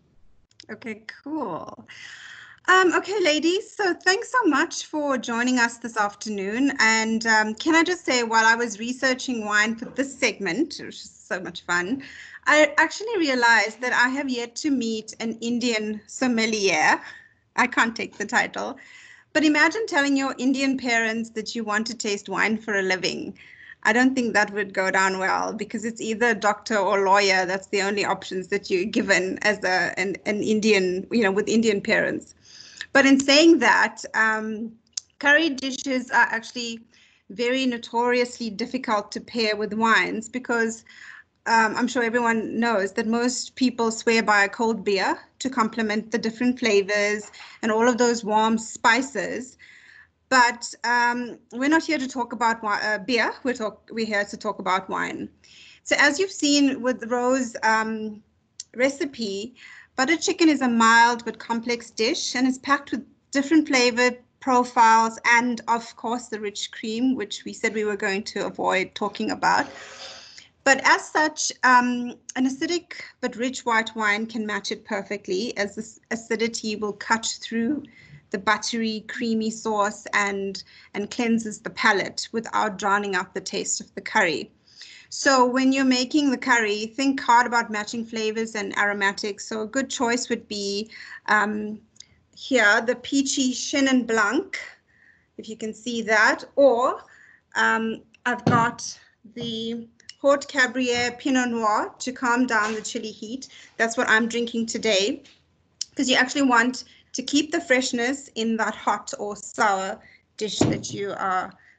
Okay, cool. Um, okay, ladies, so thanks so much for joining us this afternoon. And um, can I just say, while I was researching wine for this segment, which is so much fun, I actually realized that I have yet to meet an Indian sommelier. I can't take the title, but imagine telling your Indian parents that you want to taste wine for a living. I don't think that would go down well because it's either doctor or lawyer. That's the only options that you're given as a, an, an Indian, you know, with Indian parents. But in saying that, um, curry dishes are actually very notoriously difficult to pair with wines because um, I'm sure everyone knows that most people swear by a cold beer to complement the different flavors and all of those warm spices. But um, we're not here to talk about uh, beer. We're, talk we're here to talk about wine. So as you've seen with Ro's um, recipe, butter chicken is a mild but complex dish and is packed with different flavor profiles and, of course, the rich cream, which we said we were going to avoid talking about. But as such, um, an acidic but rich white wine can match it perfectly, as this acidity will cut through the buttery, creamy sauce and, and cleanses the palate without drowning out the taste of the curry. So when you're making the curry, think hard about matching flavors and aromatics. So a good choice would be um, here, the peachy Chenin Blanc, if you can see that, or um, I've got the Haute Cabriere Pinot Noir to calm down the chili heat. That's what I'm drinking today, because you actually want to keep the freshness in that hot or sour dish that you are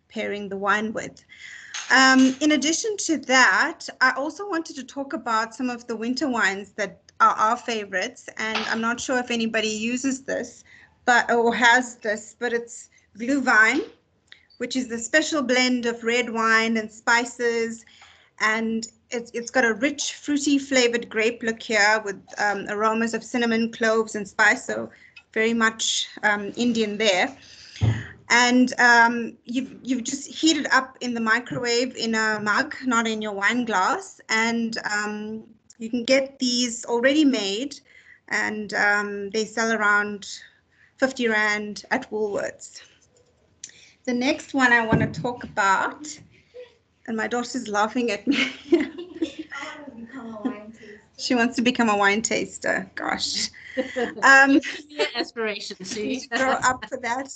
pairing the wine with. Um, in addition to that, I also wanted to talk about some of the winter wines that are our favorites, and I'm not sure if anybody uses this, but or has this, but it's blue vine, which is the special blend of red wine and spices, and it's it's got a rich, fruity flavored grape liqueur with um, aromas of cinnamon, cloves, and spice. So very much um, Indian there. And um, you've, you've just heated up in the microwave in a mug, not in your wine glass. And um, you can get these already made, and um, they sell around fifty Rand at Woolworths. The next one I want to talk about, and my daughter's laughing at me. She wants to become a wine taster. Gosh. Um, aspiration, see? grow up for that.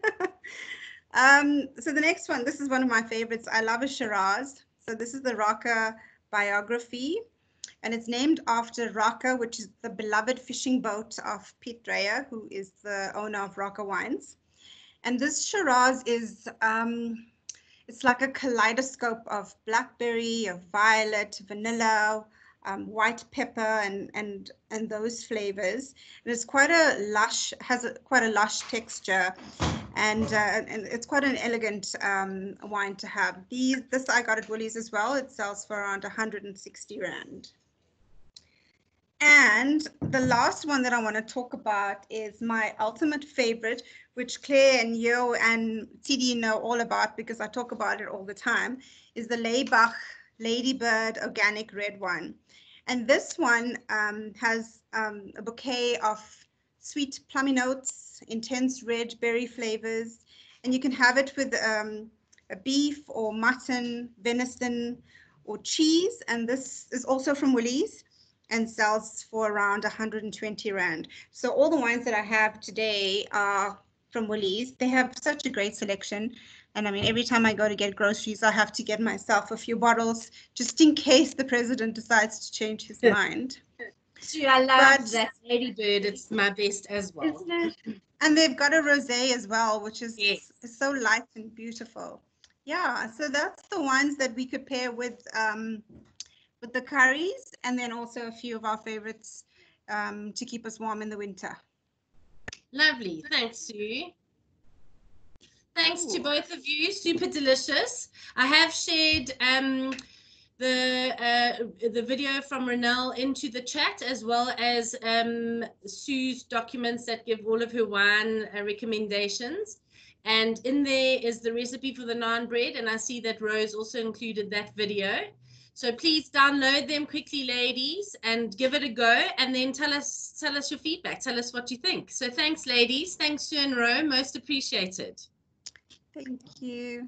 Um, so the next one, this is one of my favorites. I love a Shiraz. So this is the Raka biography, and it's named after Raka, which is the beloved fishing boat of Piet Dreyer, who is the owner of Raka Wines. And this Shiraz is, um, it's like a kaleidoscope of blackberry, of violet, vanilla, um, white pepper, and and and those flavors. And it's quite a lush, has a, quite a lush texture. And, uh, and it's quite an elegant um, wine to have. These, this I got at Woolies as well. It sells for around one hundred sixty Rand. And the last one that I want to talk about is my ultimate favorite, which Claire and Yo and T D know all about because I talk about it all the time, is the Leibach Ladybird Organic Red Wine. And this one um, has um, a bouquet of sweet plummy notes, intense red berry flavors, and you can have it with um, a beef or mutton, venison, or cheese. And this is also from Woolies and sells for around one hundred twenty Rand. So all the wines that I have today are from Woolies. They have such a great selection. And I mean, every time I go to get groceries, I have to get myself a few bottles just in case the president decides to change his mind. See, I love But- that Ladybird. It's my best as well. Isn't it? And they've got a rosé as well, which is Yes. so light and beautiful. Yeah, so that's the ones that we could pair with um, with the curries, and then also a few of our favorites um, to keep us warm in the winter. Lovely. Thanks, Sue. Thanks to both of you. Super delicious. I have shared um, the uh, the video from Ronelle into the chat, as well as um, Sue's documents that give all of her wine uh, recommendations. And in there is the recipe for the naan bread, and I see that Rose also included that video. So please download them quickly, ladies, and give it a go, and then tell us tell us your feedback. Tell us what you think. So thanks, ladies. Thanks, Sue and Ro. Most appreciated. Thank you.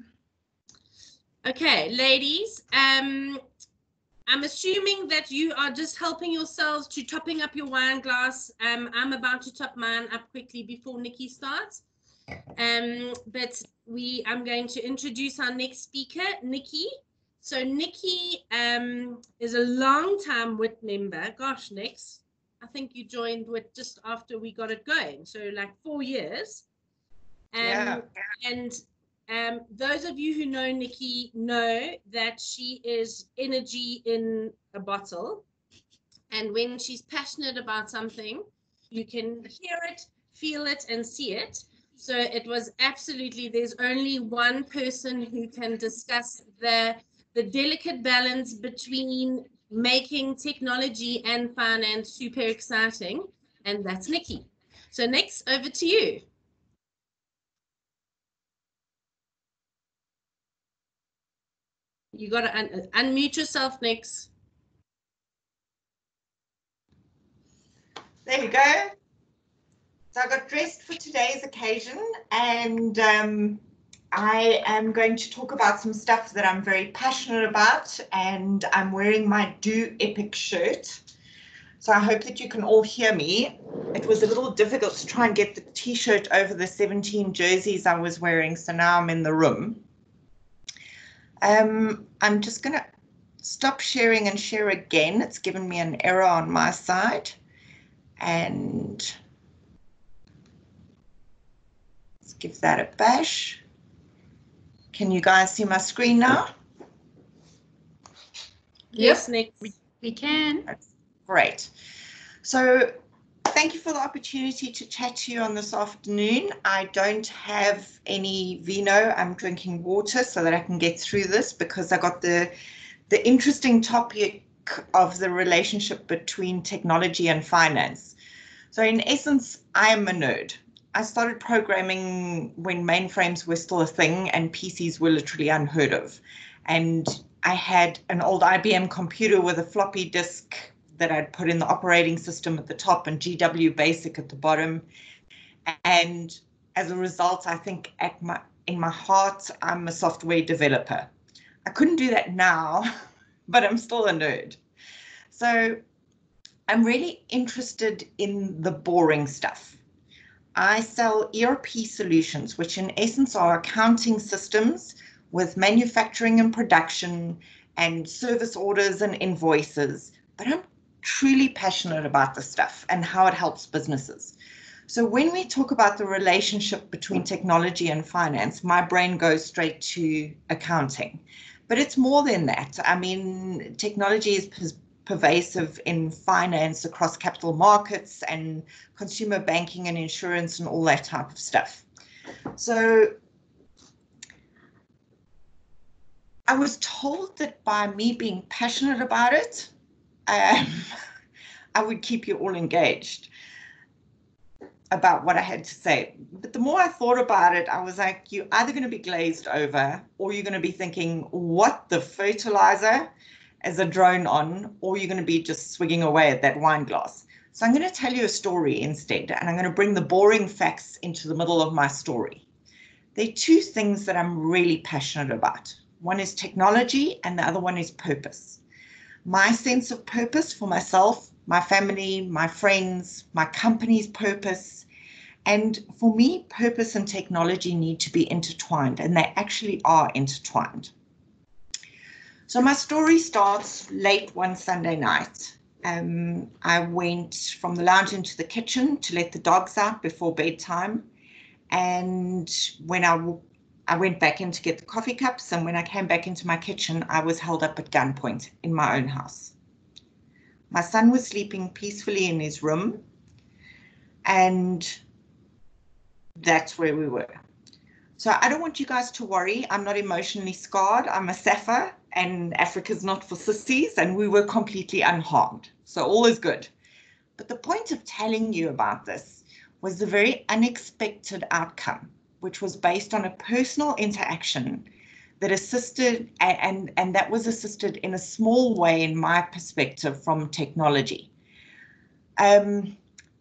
Okay, ladies, um, I'm assuming that you are just helping yourselves to topping up your wine glass. Um, I'm about to top mine up quickly before Nikki starts. Um, but we, I'm going to introduce our next speaker, Nikki. So Nikki um, is a long-time W I T member. Gosh, Nix, I think you joined W I T just after we got it going. So like four years. Um, Yeah. And Um, those of you who know Nikki know that she is energy in a bottle. And when she's passionate about something, you can hear it, feel it, and see it. So it was absolutely, there's only one person who can discuss the, the delicate balance between making technology and finance super exciting, and that's Nikki. So next, over to you. You got to un unmute yourself, Nix. There you go. So I got dressed for today's occasion, and um, I am going to talk about some stuff that I'm very passionate about, and I'm wearing my Do Epic shirt. So I hope that you can all hear me. It was a little difficult to try and get the t-shirt over the seventeen jerseys I was wearing, so now I'm in the room. Um, I'm just going to stop sharing and share again. It's given me an error on my side. And let's give that a bash. Can you guys see my screen now? Yes, Nick. We, we can. That's great. So thank you for the opportunity to chat to you on this afternoon. I don't have any vino. I'm drinking water so that I can get through this, because I got the, the interesting topic of the relationship between technology and finance. So in essence, I am a nerd. I started programming when mainframes were still a thing and P Cs were literally unheard of. And I had an old I B M computer with a floppy disk that I'd put in the operating system at the top and G W Basic at the bottom. And as a result, I think at my in my heart, I'm a software developer. I couldn't do that now, but I'm still a nerd. So I'm really interested in the boring stuff. I sell E R P solutions, which in essence are accounting systems with manufacturing and production and service orders and invoices. But I'm truly passionate about this stuff and how it helps businesses. So when we talk about the relationship between technology and finance, my brain goes straight to accounting. But it's more than that. I mean, technology is pervasive in finance across capital markets and consumer banking and insurance and all that type of stuff. So I was told that by me being passionate about it, um, I would keep you all engaged about what I had to say. But the more I thought about it, I was like, you're either going to be glazed over or you're going to be thinking, what the fertilizer as a drone on, or you're going to be just swigging away at that wine glass. So I'm going to tell you a story instead, and I'm going to bring the boring facts into the middle of my story. There are two things that I'm really passionate about. One is technology and the other one is purpose. My sense of purpose for myself, my family, my friends, my company's purpose. And for me, purpose and technology need to be intertwined, and they actually are intertwined. So my story starts late one Sunday night. Um, I went from the lounge into the kitchen to let the dogs out before bedtime. And when I, I went back in to get the coffee cups, and when I came back into my kitchen, I was held up at gunpoint in my own house. My son was sleeping peacefully in his room, and that's where we were. So I don't want you guys to worry. I'm not emotionally scarred. I'm a Safa, and Africa's not for sissies, and we were completely unharmed. So all is good. But the point of telling you about this was the very unexpected outcome, which was based on a personal interaction that assisted, and, and that was assisted in a small way, in my perspective, from technology. Um,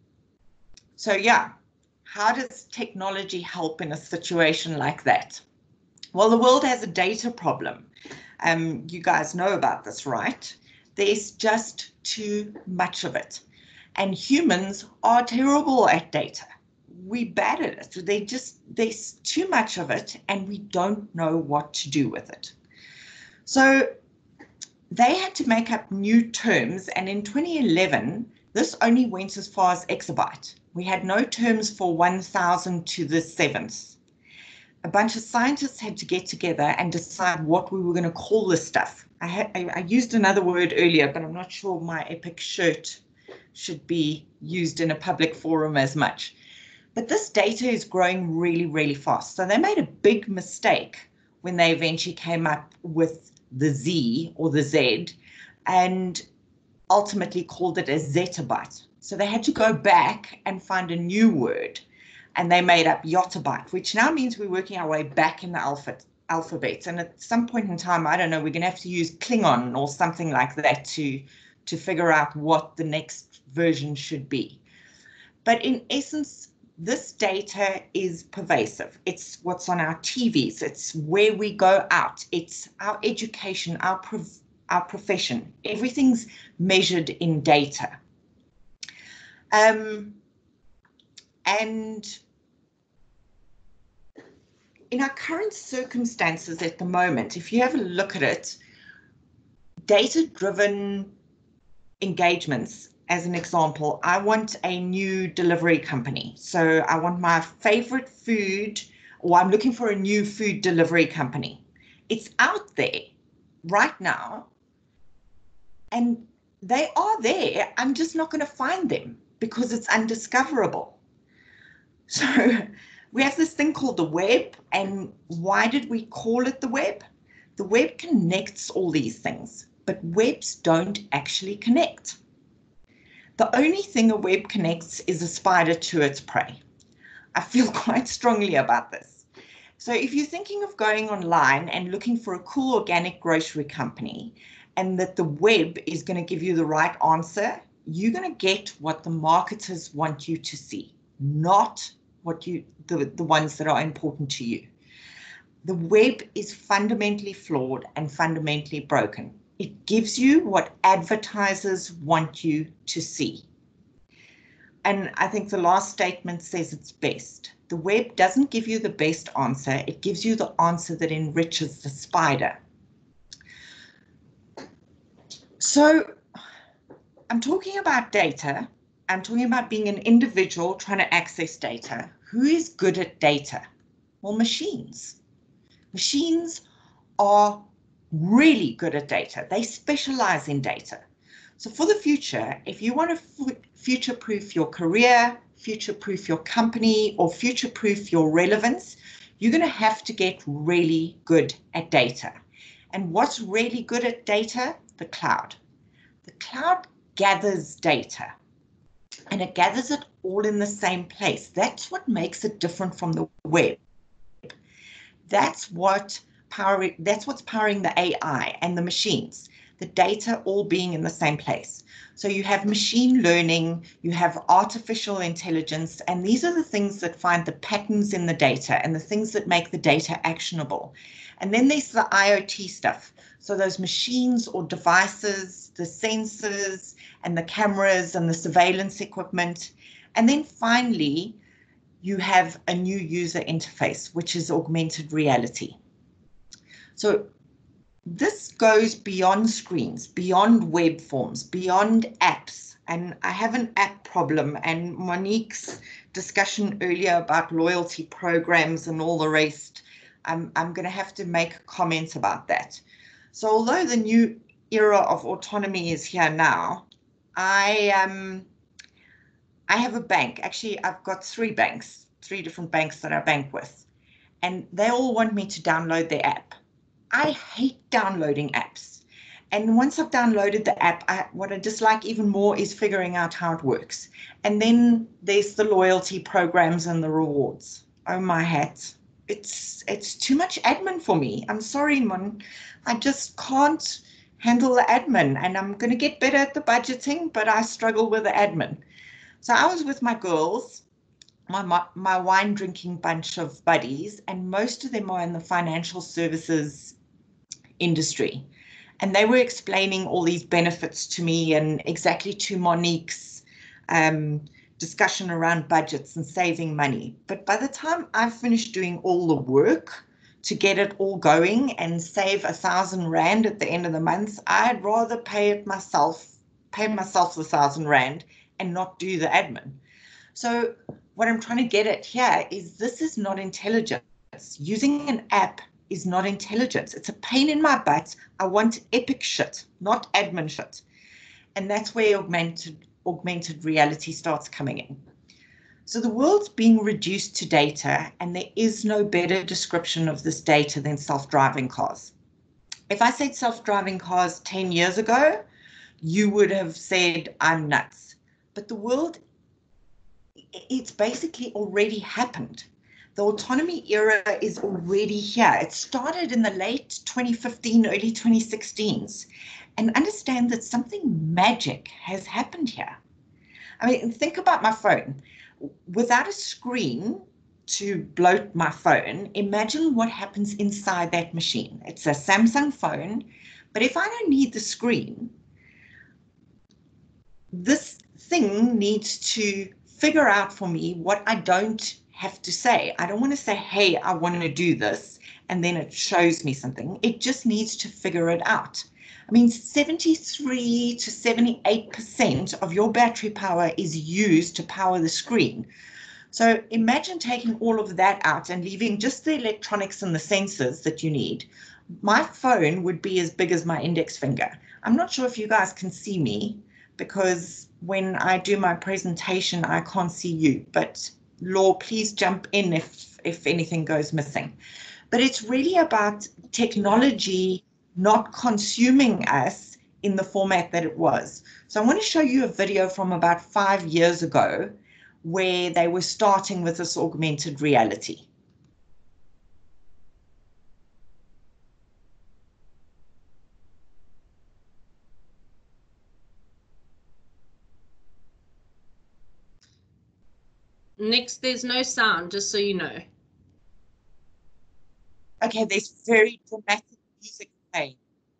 so yeah. How does technology help in a situation like that? Well, the world has a data problem. Um, you guys know about this, right? There's just too much of it. And humans are terrible at data. We're bad at it. They just, there's too much of it and we don't know what to do with it. So they had to make up new terms, and in twenty eleven, this only went as far as exabyte. We had no terms for one thousand to the seventh. A bunch of scientists had to get together and decide what we were going to call this stuff. I, had, I, I used another word earlier, but I'm not sure my epic shirt should be used in a public forum as much. But this data is growing really, really fast. So they made a big mistake when they eventually came up with the Z or the Z and ultimately called it a zettabyte. So they had to go back and find a new word, and they made up yottabyte, which now means we're working our way back in the alphabet. alphabet. And at some point in time, I don't know, we're going to have to use Klingon or something like that to, to figure out what the next version should be. But in essence, this data is pervasive. It's what's on our T Vs. It's where we go out. It's our education, our, prof our profession. Everything's measured in data. Um, and in our current circumstances at the moment, if you have a look at it, data-driven engagements, as an example, I want a new delivery company. So I want my favorite food or I'm looking for a new food delivery company. It's out there right now, and they are there. I'm just not going to find them because it's undiscoverable. So we have this thing called the web, and why did we call it the web? The web connects all these things, but webs don't actually connect. The only thing a web connects is a spider to its prey. I feel quite strongly about this. So if you're thinking of going online and looking for a cool organic grocery company, and that the web is going to give you the right answer, you're going to get what the marketers want you to see, not what you the, the ones that are important to you. The web is fundamentally flawed and fundamentally broken. It gives you what advertisers want you to see. And I think the last statement says it's best. The web doesn't give you the best answer. It gives you the answer that enriches the spider. So I'm talking about data. I'm talking about being an individual trying to access data. Who is good at data? Well, machines. Machines are really good at data. They specialize in data. So for the future, if you want to future-proof your career, future-proof your company, or future-proof your relevance, you're going to have to get really good at data. And what's really good at data? The cloud. The cloud gathers data, and it gathers it all in the same place. That's what makes it different from the web. That's what power, that's what's powering the A I and the machines, the data all being in the same place. So you have machine learning, you have artificial intelligence, and these are the things that find the patterns in the data and the things that make the data actionable. And then there's the I O T stuff. So those machines or devices, the sensors and the cameras and the surveillance equipment. And then finally, you have a new user interface, which is augmented reality. So this goes beyond screens, beyond web forms, beyond apps. And I have an app problem, and Monique's discussion earlier about loyalty programs and all the rest, I'm, I'm going to have to make comments about that. So although the new era of autonomy is here now, I um, I have a bank. Actually, I've got three banks, three different banks that I bank with, and they all want me to download their app. I hate downloading apps. And once I've downloaded the app, I, what I dislike even more is figuring out how it works. And then there's the loyalty programs and the rewards. Oh, my hat. It's, it's too much admin for me. I'm sorry, Mon. I just can't handle the admin, and I'm going to get better at the budgeting, but I struggle with the admin. So I was with my girls, my, my, my wine drinking bunch of buddies, and most of them are in the financial services industry. And they were explaining all these benefits to me and exactly to Monique's um, discussion around budgets and saving money. But by the time I finished doing all the work to get it all going and save a thousand rand at the end of the month, I'd rather pay it myself, pay myself the thousand rand and not do the admin. So what I'm trying to get at here is this is not intelligence. Using an app is not intelligence. It's a pain in my butt. I want epic shit, not admin shit. And that's where augmented, augmented reality starts coming in. So the world's being reduced to data, and there is no better description of this data than self-driving cars. If I said self-driving cars ten years ago, you would have said I'm nuts. But the world, it's basically already happened. The autonomy era is already here. It started in the late twenty fifteen, early twenty sixteens. And understand that something magic has happened here. I mean, think about my phone. Without a screen to bloat my phone, imagine what happens inside that machine. It's a Samsung phone, but if I don't need the screen, this thing needs to figure out for me what I don't have to say. I don't want to say, hey, I want to do this, and then it shows me something. It just needs to figure it out. I mean, seventy-three to seventy-eight percent of your battery power is used to power the screen. So imagine taking all of that out and leaving just the electronics and the sensors that you need. My phone would be as big as my index finger. I'm not sure if you guys can see me, because when I do my presentation, I can't see you, but Law, please jump in if, if anything goes missing. But it's really about technology not consuming us in the format that it was. So I want to show you a video from about five years ago where they were starting with this augmented reality. Next, there's no sound, just so you know. Okay, there's very dramatic music playing.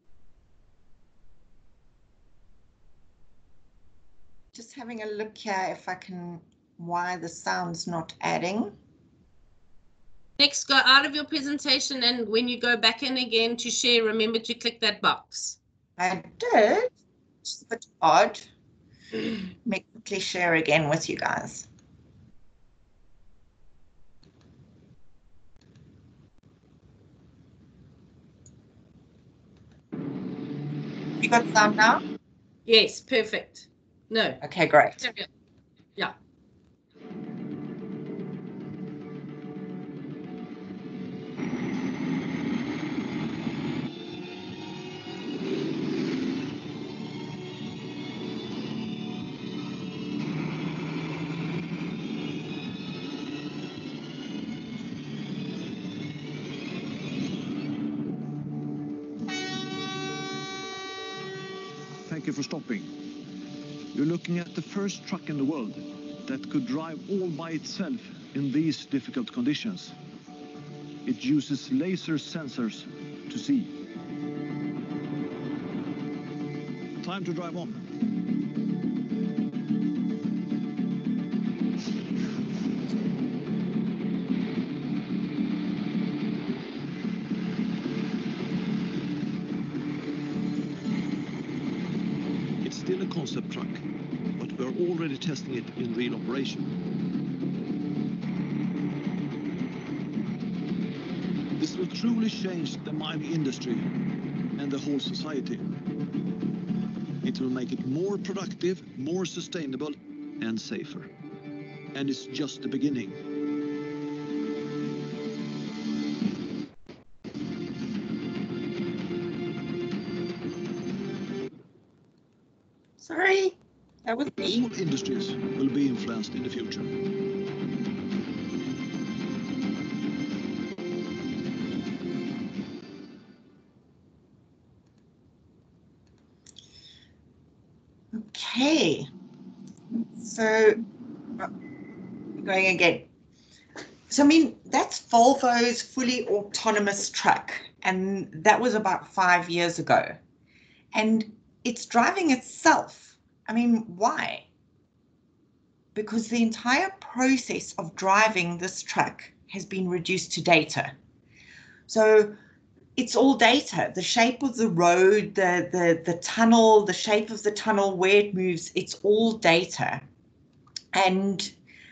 Just having a look here if I can, why the sound's not adding. Next, go out of your presentation, and when you go back in again to share, remember to click that box. I did. It's a bit odd. Let me quickly share again with you guys. You got sound now? Yes, perfect. No. Okay, great. Yeah. Thank you for stopping. You're looking at the first truck in the world that could drive all by itself in these difficult conditions. It uses laser sensors to see. Time to drive on. Still a concept truck, but we're already testing it in real operation. This will truly change the mining industry and the whole society. It will make it more productive, more sustainable, and safer. And it's just the beginning. Sorry, that was me. All industries will be influenced in the future. Okay, so going again. So I mean, that's Volvo's fully autonomous truck, and that was about five years ago. And it's driving itself. I mean, why? Because the entire process of driving this truck has been reduced to data. So it's all data, the shape of the road, the, the, the tunnel, the shape of the tunnel, where it moves, it's all data. And,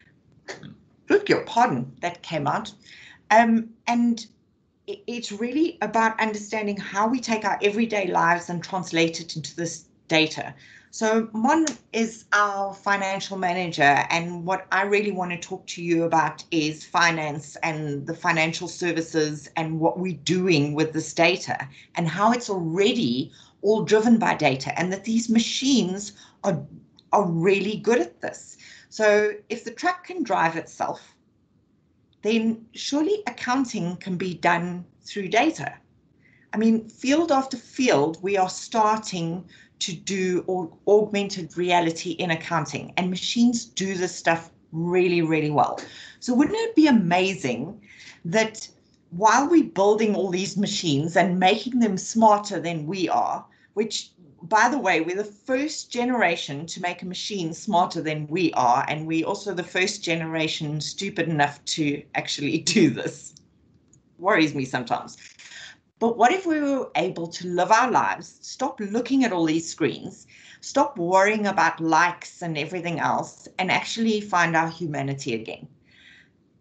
look, your pardon, that came out. Um, and it's really about understanding how we take our everyday lives and translate it into this data. So Mon is our financial manager, and what I really want to talk to you about is finance and the financial services and what we're doing with this data and how it's already all driven by data, and that these machines are, are really good at this. So if the truck can drive itself, then surely accounting can be done through data. I mean, field after field, we are starting to do augmented reality in accounting, and machines do this stuff really, really well. So wouldn't it be amazing that while we're building all these machines and making them smarter than we are, which, by the way, we're the first generation to make a machine smarter than we are, and we're also the first generation stupid enough to actually do this. Worries me sometimes. But what if we were able to live our lives, stop looking at all these screens, stop worrying about likes and everything else, and actually find our humanity again?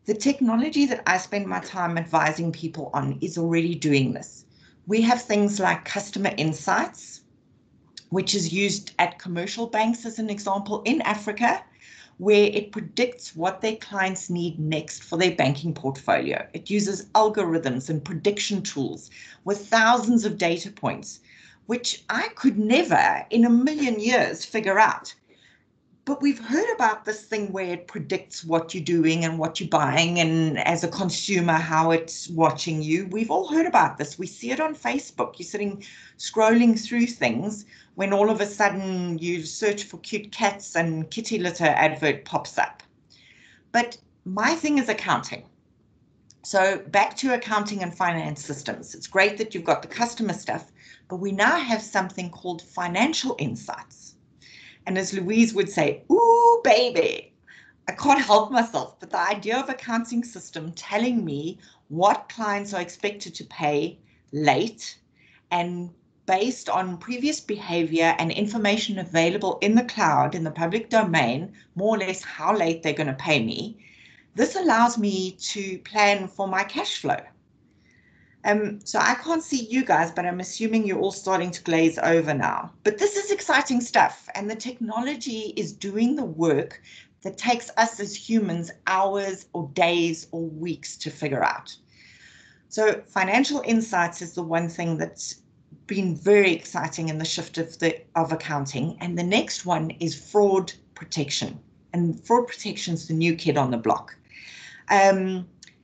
The technology that I spend my time advising people on is already doing this. We have things like customer insights, which is used at commercial banks as an example in Africa, where it predicts what their clients need next for their banking portfolio. It uses algorithms and prediction tools with thousands of data points, which I could never in a million years figure out. But we've heard about this thing where it predicts what you're doing and what you're buying, and as a consumer, how it's watching you. We've all heard about this. We see it on Facebook. You're sitting scrolling through things when all of a sudden you search for cute cats and kitty litter advert pops up. But my thing is accounting. So back to accounting and finance systems. It's great that you've got the customer stuff, but we now have something called financial insights. And as Louise would say, ooh, baby, I can't help myself. But the idea of accounting system telling me what clients are expected to pay late, and based on previous behavior and information available in the cloud, in the public domain, more or less how late they're going to pay me, this allows me to plan for my cash flow. Um, so I can't see you guys, but I'm assuming you're all starting to glaze over now. But this is exciting stuff, and the technology is doing the work that takes us as humans hours or days or weeks to figure out. So financial insights is the one thing that's been very exciting in the shift of the of accounting. And the next one is fraud protection. And fraud protection is the new kid on the block. Um,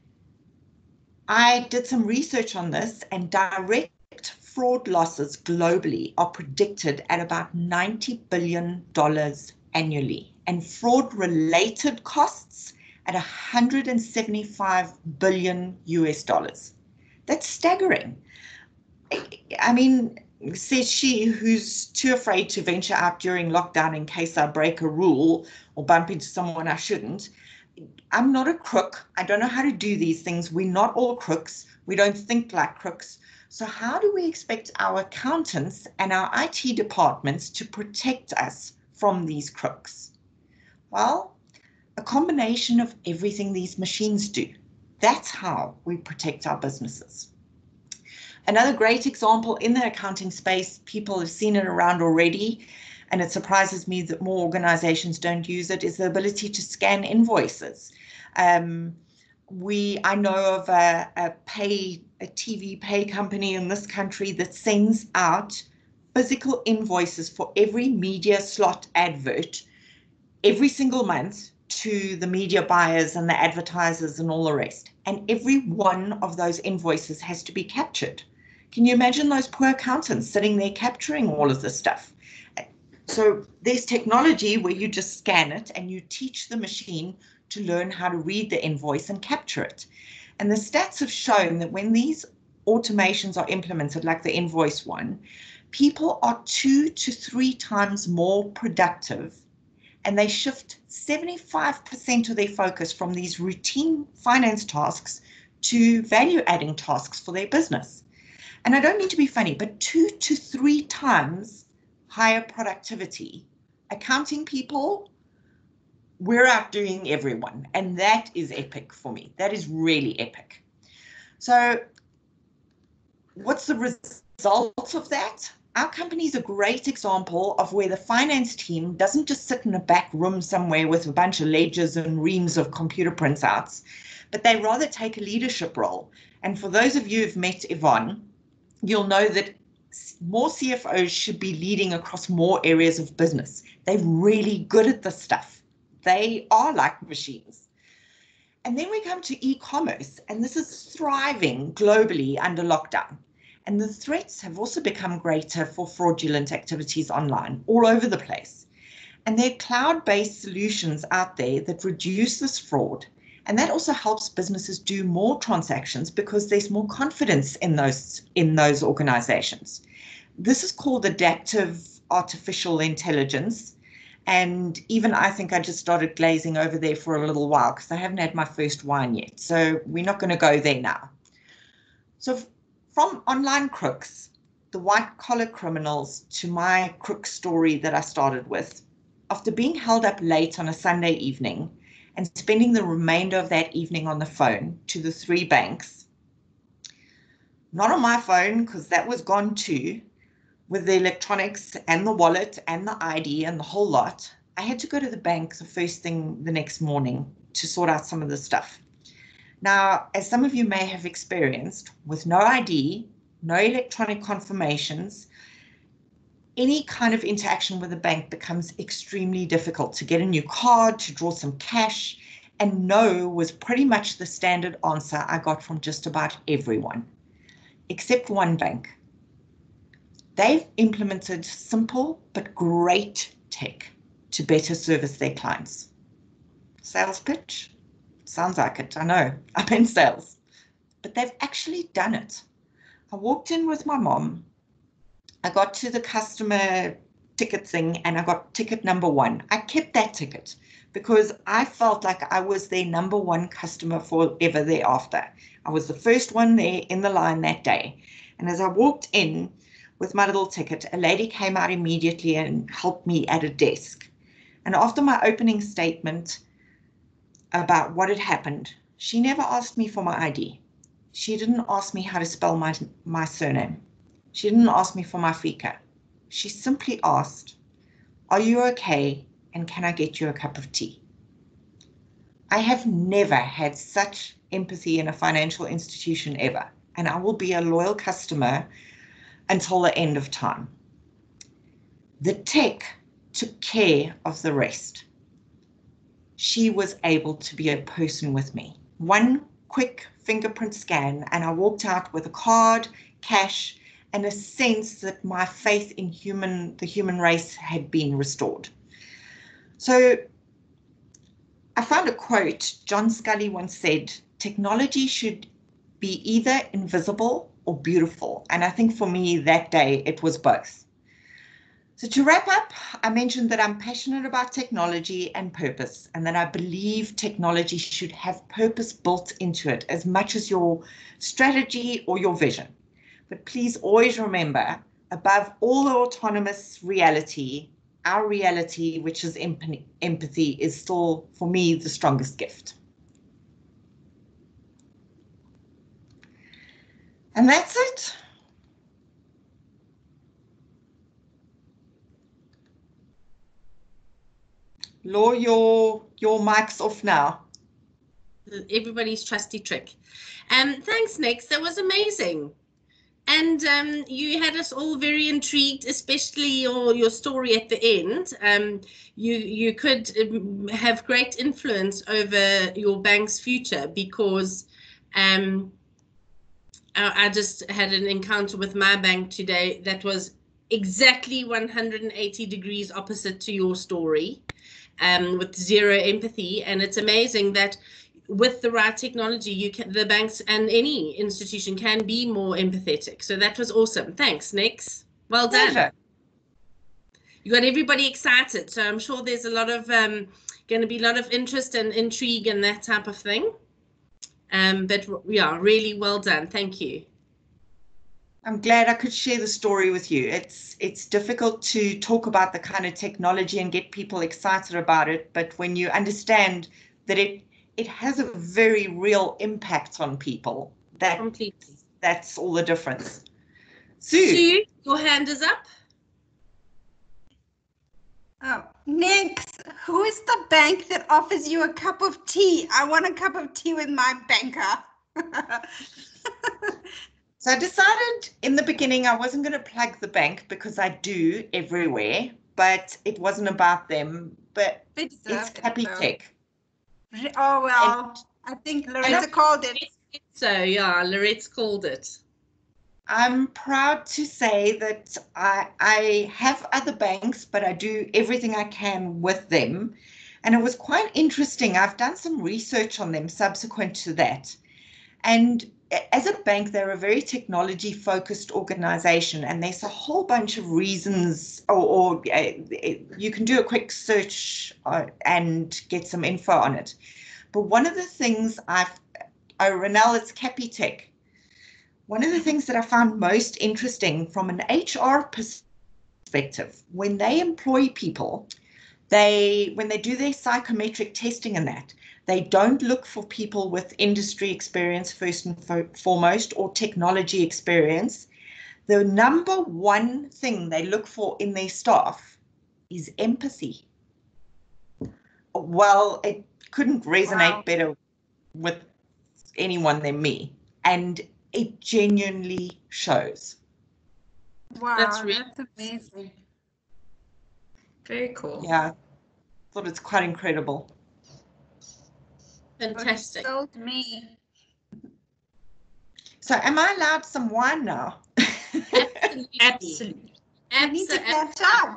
I did some research on this, and direct fraud losses globally are predicted at about ninety billion dollars annually, and fraud-related costs at one hundred seventy-five billion U S dollars. That's staggering. I mean, says she who's too afraid to venture out during lockdown in case I break a rule or bump into someone I shouldn't. I'm not a crook. I don't know how to do these things. We're not all crooks. We don't think like crooks. So how do we expect our accountants and our I T departments to protect us from these crooks? Well, a combination of everything these machines do. That's how we protect our businesses. Another great example in the accounting space, people have seen it around already, and it surprises me that more organizations don't use it, is the ability to scan invoices. Um, we, I know of a, a pay, a T V pay company in this country that sends out physical invoices for every media slot advert every single month to the media buyers and the advertisers and all the rest. And every one of those invoices has to be captured. Can you imagine those poor accountants sitting there capturing all of this stuff? So there's technology where you just scan it and you teach the machine to learn how to read the invoice and capture it. And the stats have shown that when these automations are implemented, like the invoice one, people are two to three times more productive, and they shift seventy-five percent of their focus from these routine finance tasks to value-adding tasks for their business. And I don't mean to be funny, but two to three times higher productivity. Accounting people, we're outdoing everyone, and that is epic for me. That is really epic. So what's the result of that? Our company is a great example of where the finance team doesn't just sit in a back room somewhere with a bunch of ledgers and reams of computer printouts, but they rather take a leadership role. And for those of you who've met Yvonne, you'll know that more C F Os should be leading across more areas of business. They're really good at this stuff. They are like machines. And then we come to e-commerce, and this is thriving globally under lockdown. And the threats have also become greater for fraudulent activities online all over the place. And there are cloud-based solutions out there that reduce this fraud. And that also helps businesses do more transactions because there's more confidence in those, in those organizations. This is called adaptive artificial intelligence. And even I think I just started glazing over there for a little while because I haven't had my first wine yet. So we're not going to go there now. So from online crooks, the white collar criminals, to my crook story that I started with, after being held up late on a Sunday evening and spending the remainder of that evening on the phone to the three banks. Not on my phone, because that was gone too, with the electronics and the wallet and the I D and the whole lot. I had to go to the bank the first thing the next morning to sort out some of the stuff. Now, as some of you may have experienced, with no I D, no electronic confirmations, any kind of interaction with the bank becomes extremely difficult. To get a new card, to draw some cash, and no was pretty much the standard answer I got from just about everyone, except one bank. They've implemented simple but great tech to better service their clients. Sales pitch? Sounds like it, I know, I'm in sales. But they've actually done it. I walked in with my mom. I got to the customer ticket thing and I got ticket number one. I kept that ticket because I felt like I was their number one customer forever thereafter. I was the first one there in the line that day. And as I walked in with my little ticket, a lady came out immediately and helped me at a desk. And after my opening statement about what had happened, she never asked me for my I D. She didn't ask me how to spell my, my surname. She didn't ask me for my fika. She simply asked, "Are you okay? And can I get you a cup of tea?" I have never had such empathy in a financial institution ever, and I will be a loyal customer until the end of time. The tech took care of the rest. She was able to be a person with me. One quick fingerprint scan and I walked out with a card, cash, and a sense that my faith in human, the human race had been restored. So I found a quote. John Scully once said, "Technology should be either invisible or beautiful." And I think for me that day it was both. So to wrap up, I mentioned that I'm passionate about technology and purpose, and that I believe technology should have purpose built into it as much as your strategy or your vision. But please always remember, above all the autonomous reality, our reality, which is empathy, is still, for me, the strongest gift. And that's it. Law, your, your mic's off now. Everybody's trusty trick. Um, thanks, Nix. That was amazing. And um, you had us all very intrigued, especially your, your story at the end. Um, you, you could um, have great influence over your bank's future because um, I, I just had an encounter with my bank today that was exactly one hundred eighty degrees opposite to your story. Um, with zero empathy, and it's amazing that with the right technology, you can, the banks and any institution can be more empathetic. So that was awesome. Thanks, Nix. Well done. Pleasure. You got everybody excited. So I'm sure there's a lot of um, going to be a lot of interest and intrigue and that type of thing. Um, but yeah, really well done. Thank you. I'm glad I could share the story with you. It's it's difficult to talk about the kind of technology and get people excited about it, but when you understand that it it has a very real impact on people, that completely, that's all the difference. Sue, Sue, your hand is up. Oh, Nix, who is the bank that offers you a cup of tea? I want a cup of tea with my banker. So I decided in the beginning I wasn't going to plug the bank because I do everywhere, but it wasn't about them, but it's Capitec. Oh, well, and, I think Loretta called it. So, yeah, Lorette's called it. I'm proud to say that I, I have other banks, but I do everything I can with them. And it was quite interesting. I've done some research on them subsequent to that. And as a bank, they're a very technology-focused organization, and there's a whole bunch of reasons, or, or uh, you can do a quick search uh, and get some info on it. But one of the things I've, oh, Ronelle, it's Capitec. One of the things that I found most interesting from an H R perspective, when they employ people, They, when they do their psychometric testing and that, they don't look for people with industry experience first and fo foremost or technology experience. The number one thing they look for in their staff is empathy. Well, it couldn't resonate wow. better with anyone than me, and it genuinely shows. Wow, that's, really that's amazing. Very cool. Yeah, I thought it's quite incredible. Fantastic. Oh, sold me. So am I allowed some wine now? Absolutely. Absolutely. I need to catch up.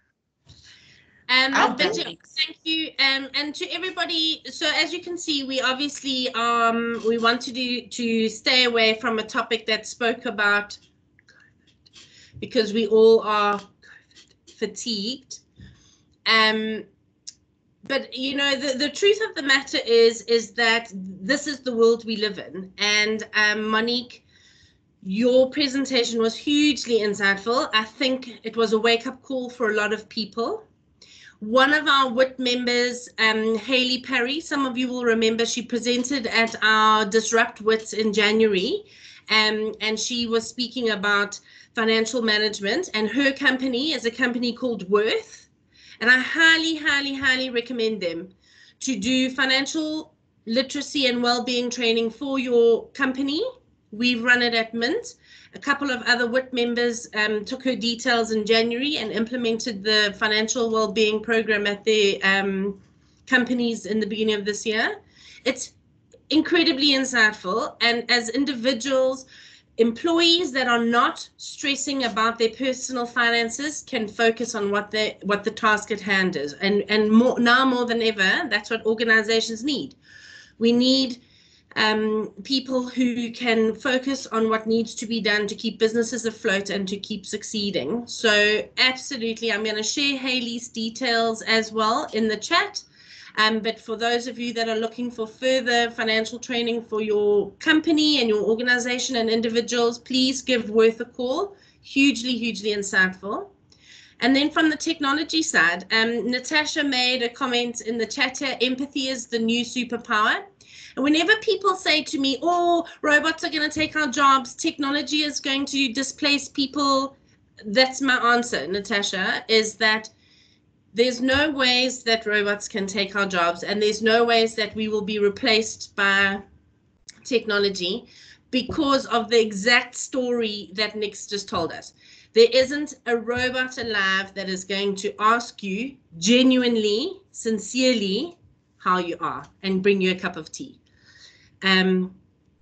Um, but yeah, thank you, um, and to everybody. So as you can see, we obviously um we want to do to stay away from a topic that spoke about COVID, because we all are COVID fatigued. Um, but you know, the the truth of the matter is is that this is the world we live in, and um, Monique, your presentation was hugely insightful. I think it was a wake-up call for a lot of people. One of our W I T members, um, Hayley Perry, some of you will remember, she presented at our Disrupt W I T in January, um, and she was speaking about financial management, and her company is a company called Worth, and I highly, highly, highly recommend them to do financial literacy and well-being training for your company. We've run it at Mint. A couple of other W I T members um, took her details in January and implemented the financial well-being program at their um, companies in the beginning of this year. It's incredibly insightful, and as individuals, employees that are not stressing about their personal finances can focus on what they what the task at hand is, and and more now more than ever, that's what organizations need. We need Um, people who can focus on what needs to be done to keep businesses afloat and to keep succeeding. So absolutely, I'm going to share Hayley's details as well in the chat. Um, but for those of you that are looking for further financial training for your company and your organization and individuals, please give Worth a call. Hugely, hugely insightful. And then from the technology side, um, Natasha made a comment in the chat here, empathy is the new superpower. And whenever people say to me, oh, robots are going to take our jobs, technology is going to displace people, that's my answer, Natasha, is that there's no ways that robots can take our jobs, and there's no ways that we will be replaced by technology because of the exact story that Nick's just told us. There isn't a robot alive that is going to ask you genuinely, sincerely, how you are and bring you a cup of tea. Um,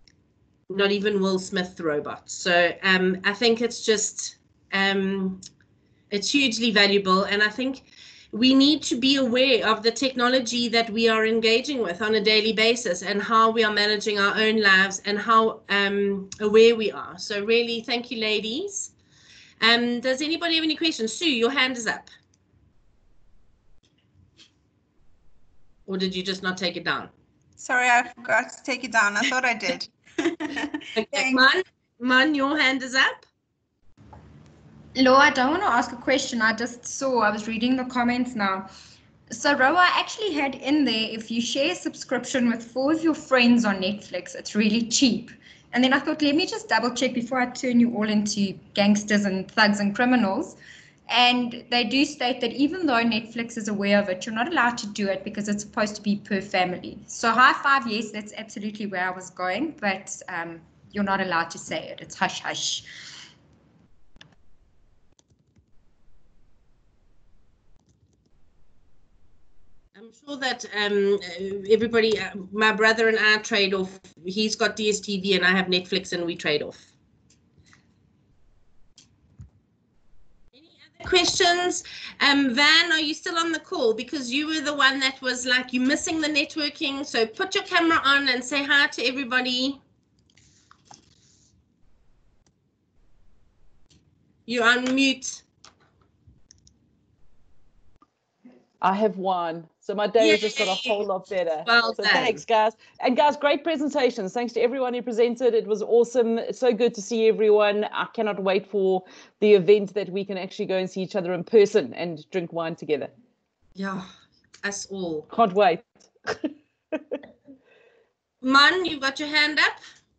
not even Will Smith the robot. So um, I think it's just, um, it's hugely valuable. And I think we need to be aware of the technology that we are engaging with on a daily basis and how we are managing our own lives and how um, aware we are. So really, thank you, ladies. Um, does anybody have any questions? Sue, your hand is up. Or did you just not take it down? Sorry, I forgot to take it down. I thought I did. Okay, Man, Man, your hand is up. Lo, I don't want to ask a question. I just saw, I was reading the comments now. So Roa actually had in there, if you share a subscription with four of your friends on Netflix, it's really cheap. And then I thought, let me just double check before I turn you all into gangsters and thugs and criminals. And they do state that even though Netflix is aware of it, you're not allowed to do it because it's supposed to be per family. So high five, yes, that's absolutely where I was going, but um, you're not allowed to say it. It's hush hush. I'm sure that um, everybody, uh, my brother and I trade off. He's got D S T V and I have Netflix, and we trade off. Questions? Um, Van, are you still on the call? Because you were the one that was like, you're missing the networking. So put your camera on and say hi to everybody. You're on mute. I have one. So my day Yay. has just got a whole lot better. Well so done. Thanks, guys. And guys, great presentations. Thanks to everyone who presented. It was awesome. It's so good to see everyone. I cannot wait for the event that we can actually go and see each other in person and drink wine together. Yeah, us all. Can't wait. Mon, you've got your hand up.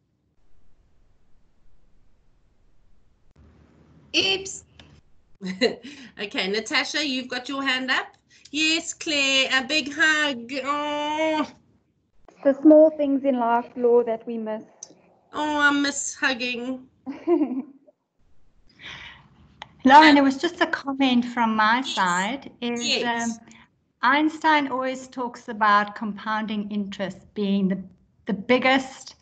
Oops. Okay, Natasha, you've got your hand up. Yes, Claire, a big hug. Oh, The small things in life, Law, that we miss. oh, I miss hugging. Lauren, it was just a comment from my side. Is Yes. um, Einstein always talks about compounding interest being the, the biggest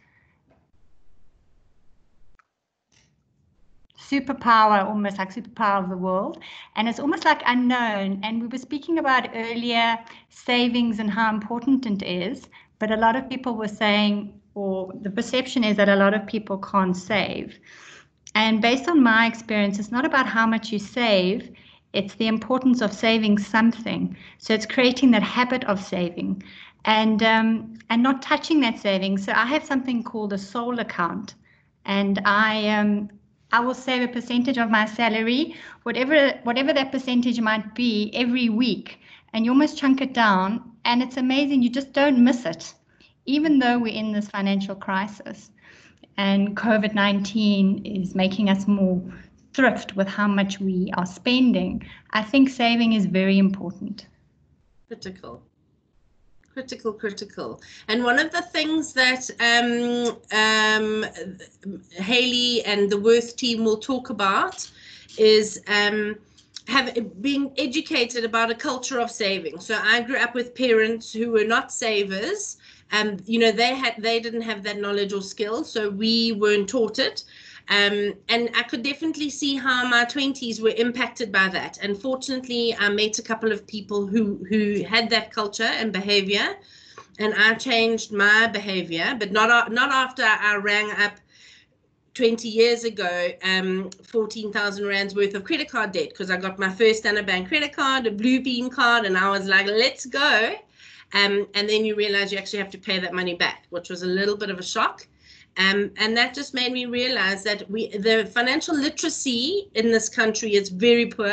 superpower, almost like superpower of the world. And it's almost like unknown. And we were speaking about earlier savings and how important it is. But a lot of people were saying, or the perception is that a lot of people can't save. And based on my experience, it's not about how much you save, it's the importance of saving something. So it's creating that habit of saving and um, and not touching that saving. So I have something called a soul account, and I um, I will save a percentage of my salary, whatever whatever that percentage might be, every week, and you almost chunk it down, and it's amazing. You just don't miss it, even though we're in this financial crisis. And COVID nineteen is making us more thrift with how much we are spending. I think saving is very important. Critical. Critical, critical. And one of the things that um, um, Hayley and the Worth team will talk about is um, have, being educated about a culture of saving. So I grew up with parents who were not savers. Um, you know, they had they didn't have that knowledge or skill, so we weren't taught it. Um, and I could definitely see how my twenties were impacted by that. And fortunately, I met a couple of people who, who had that culture and behavior, and I changed my behavior, but not, not after I rang up twenty years ago, um, fourteen thousand rands worth of credit card debt, because I got my first Standard Bank credit card, a Blue Beam card, and I was like, let's go. Um, and then you realize you actually have to pay that money back, which was a little bit of a shock. Um, and that just made me realize that we, the financial literacy in this country is very poor,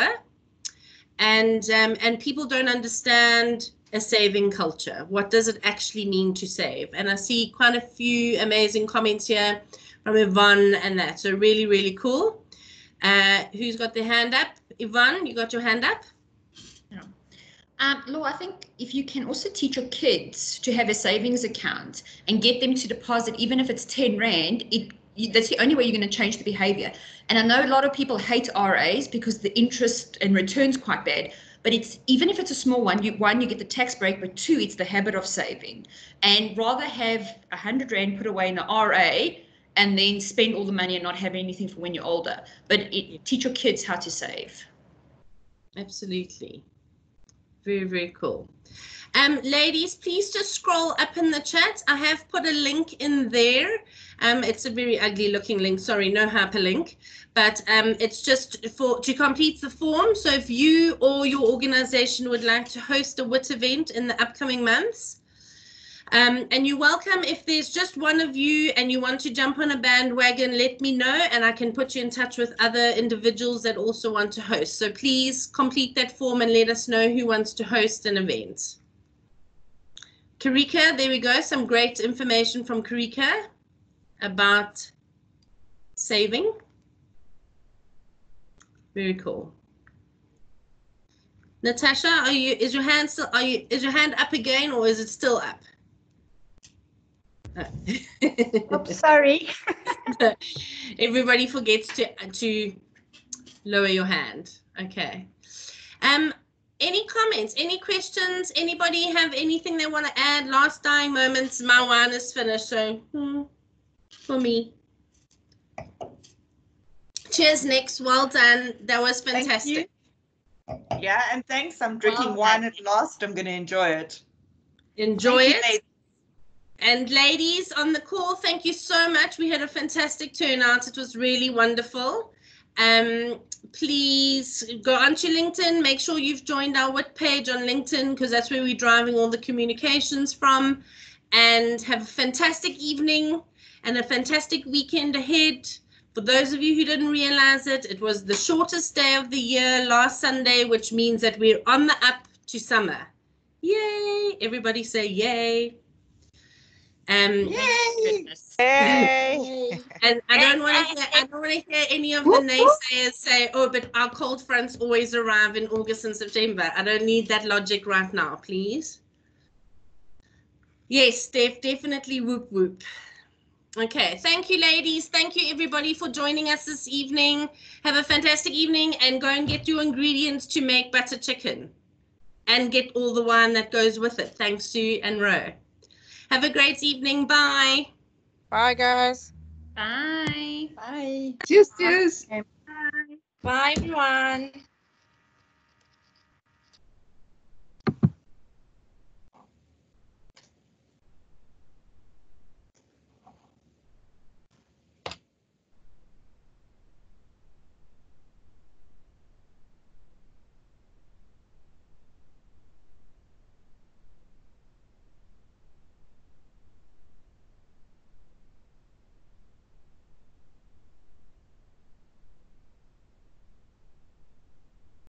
and um, and people don't understand a saving culture. What does it actually mean to save? And I see quite a few amazing comments here from Yvonne and that. So really, really cool. Uh, who's got their hand up? Yvonne, you got your hand up? Um, Law, I think if you can also teach your kids to have a savings account and get them to deposit, even if it's ten rand, it, you, that's the only way you're going to change the behavior. And I know a lot of people hate R As because the interest and return's quite bad, but it's even if it's a small one, you one, you get the tax break, but two, it's the habit of saving. And rather have a hundred rand put away in the R A and then spend all the money and not have anything for when you're older. But it, teach your kids how to save. Absolutely. Very, very cool. Um, ladies, please just scroll up in the chat. I have put a link in there. Um, it's a very ugly looking link. Sorry, no hyperlink. But um, it's just for to complete the form. So if you or your organization would like to host a W I T event in the upcoming months, um, and you're welcome, if there's just one of you and you want to jump on a bandwagon, let me know and I can put you in touch with other individuals that also want to host. So please complete that form and let us know who wants to host an event. Karika, there we go. Some great information from Karika about saving. Very cool. Natasha, are you, is your hand still, are you, is your hand up again or is it still up? Oops, sorry. Everybody forgets to to lower your hand. Okay. Um, any comments? Any questions? Anybody have anything they want to add? Last dying moments. My wine is finished, so hmm, for me. Cheers, Nix. Well done. That was fantastic. Yeah, and thanks. I'm drinking Well wine at last. I'm going to enjoy it. Enjoy Thank you, it. ladies. And ladies on the call, thank you so much. We had a fantastic turnout. It was really wonderful. Um, please go onto LinkedIn. Make sure you've joined our W I T page on LinkedIn because that's where we're driving all the communications from. And have a fantastic evening and a fantastic weekend ahead. For those of you who didn't realize it, it was the shortest day of the year last Sunday, which means that we're on the up to summer. Yay! Everybody say yay. Um, Yay! Yay! And I don't want to hear, I don't want to hear any of the naysayers say, "Oh, but our cold fronts always arrive in August and September." I don't need that logic right now, please. Yes, def definitely whoop whoop. Okay, thank you, ladies. Thank you, everybody, for joining us this evening. Have a fantastic evening, and go and get your ingredients to make butter chicken, and get all the wine that goes with it. Thanks, Sue and Ro. Have a great evening. Bye. Bye, guys. Bye. Bye. Cheers, cheers. Bye. Bye, everyone.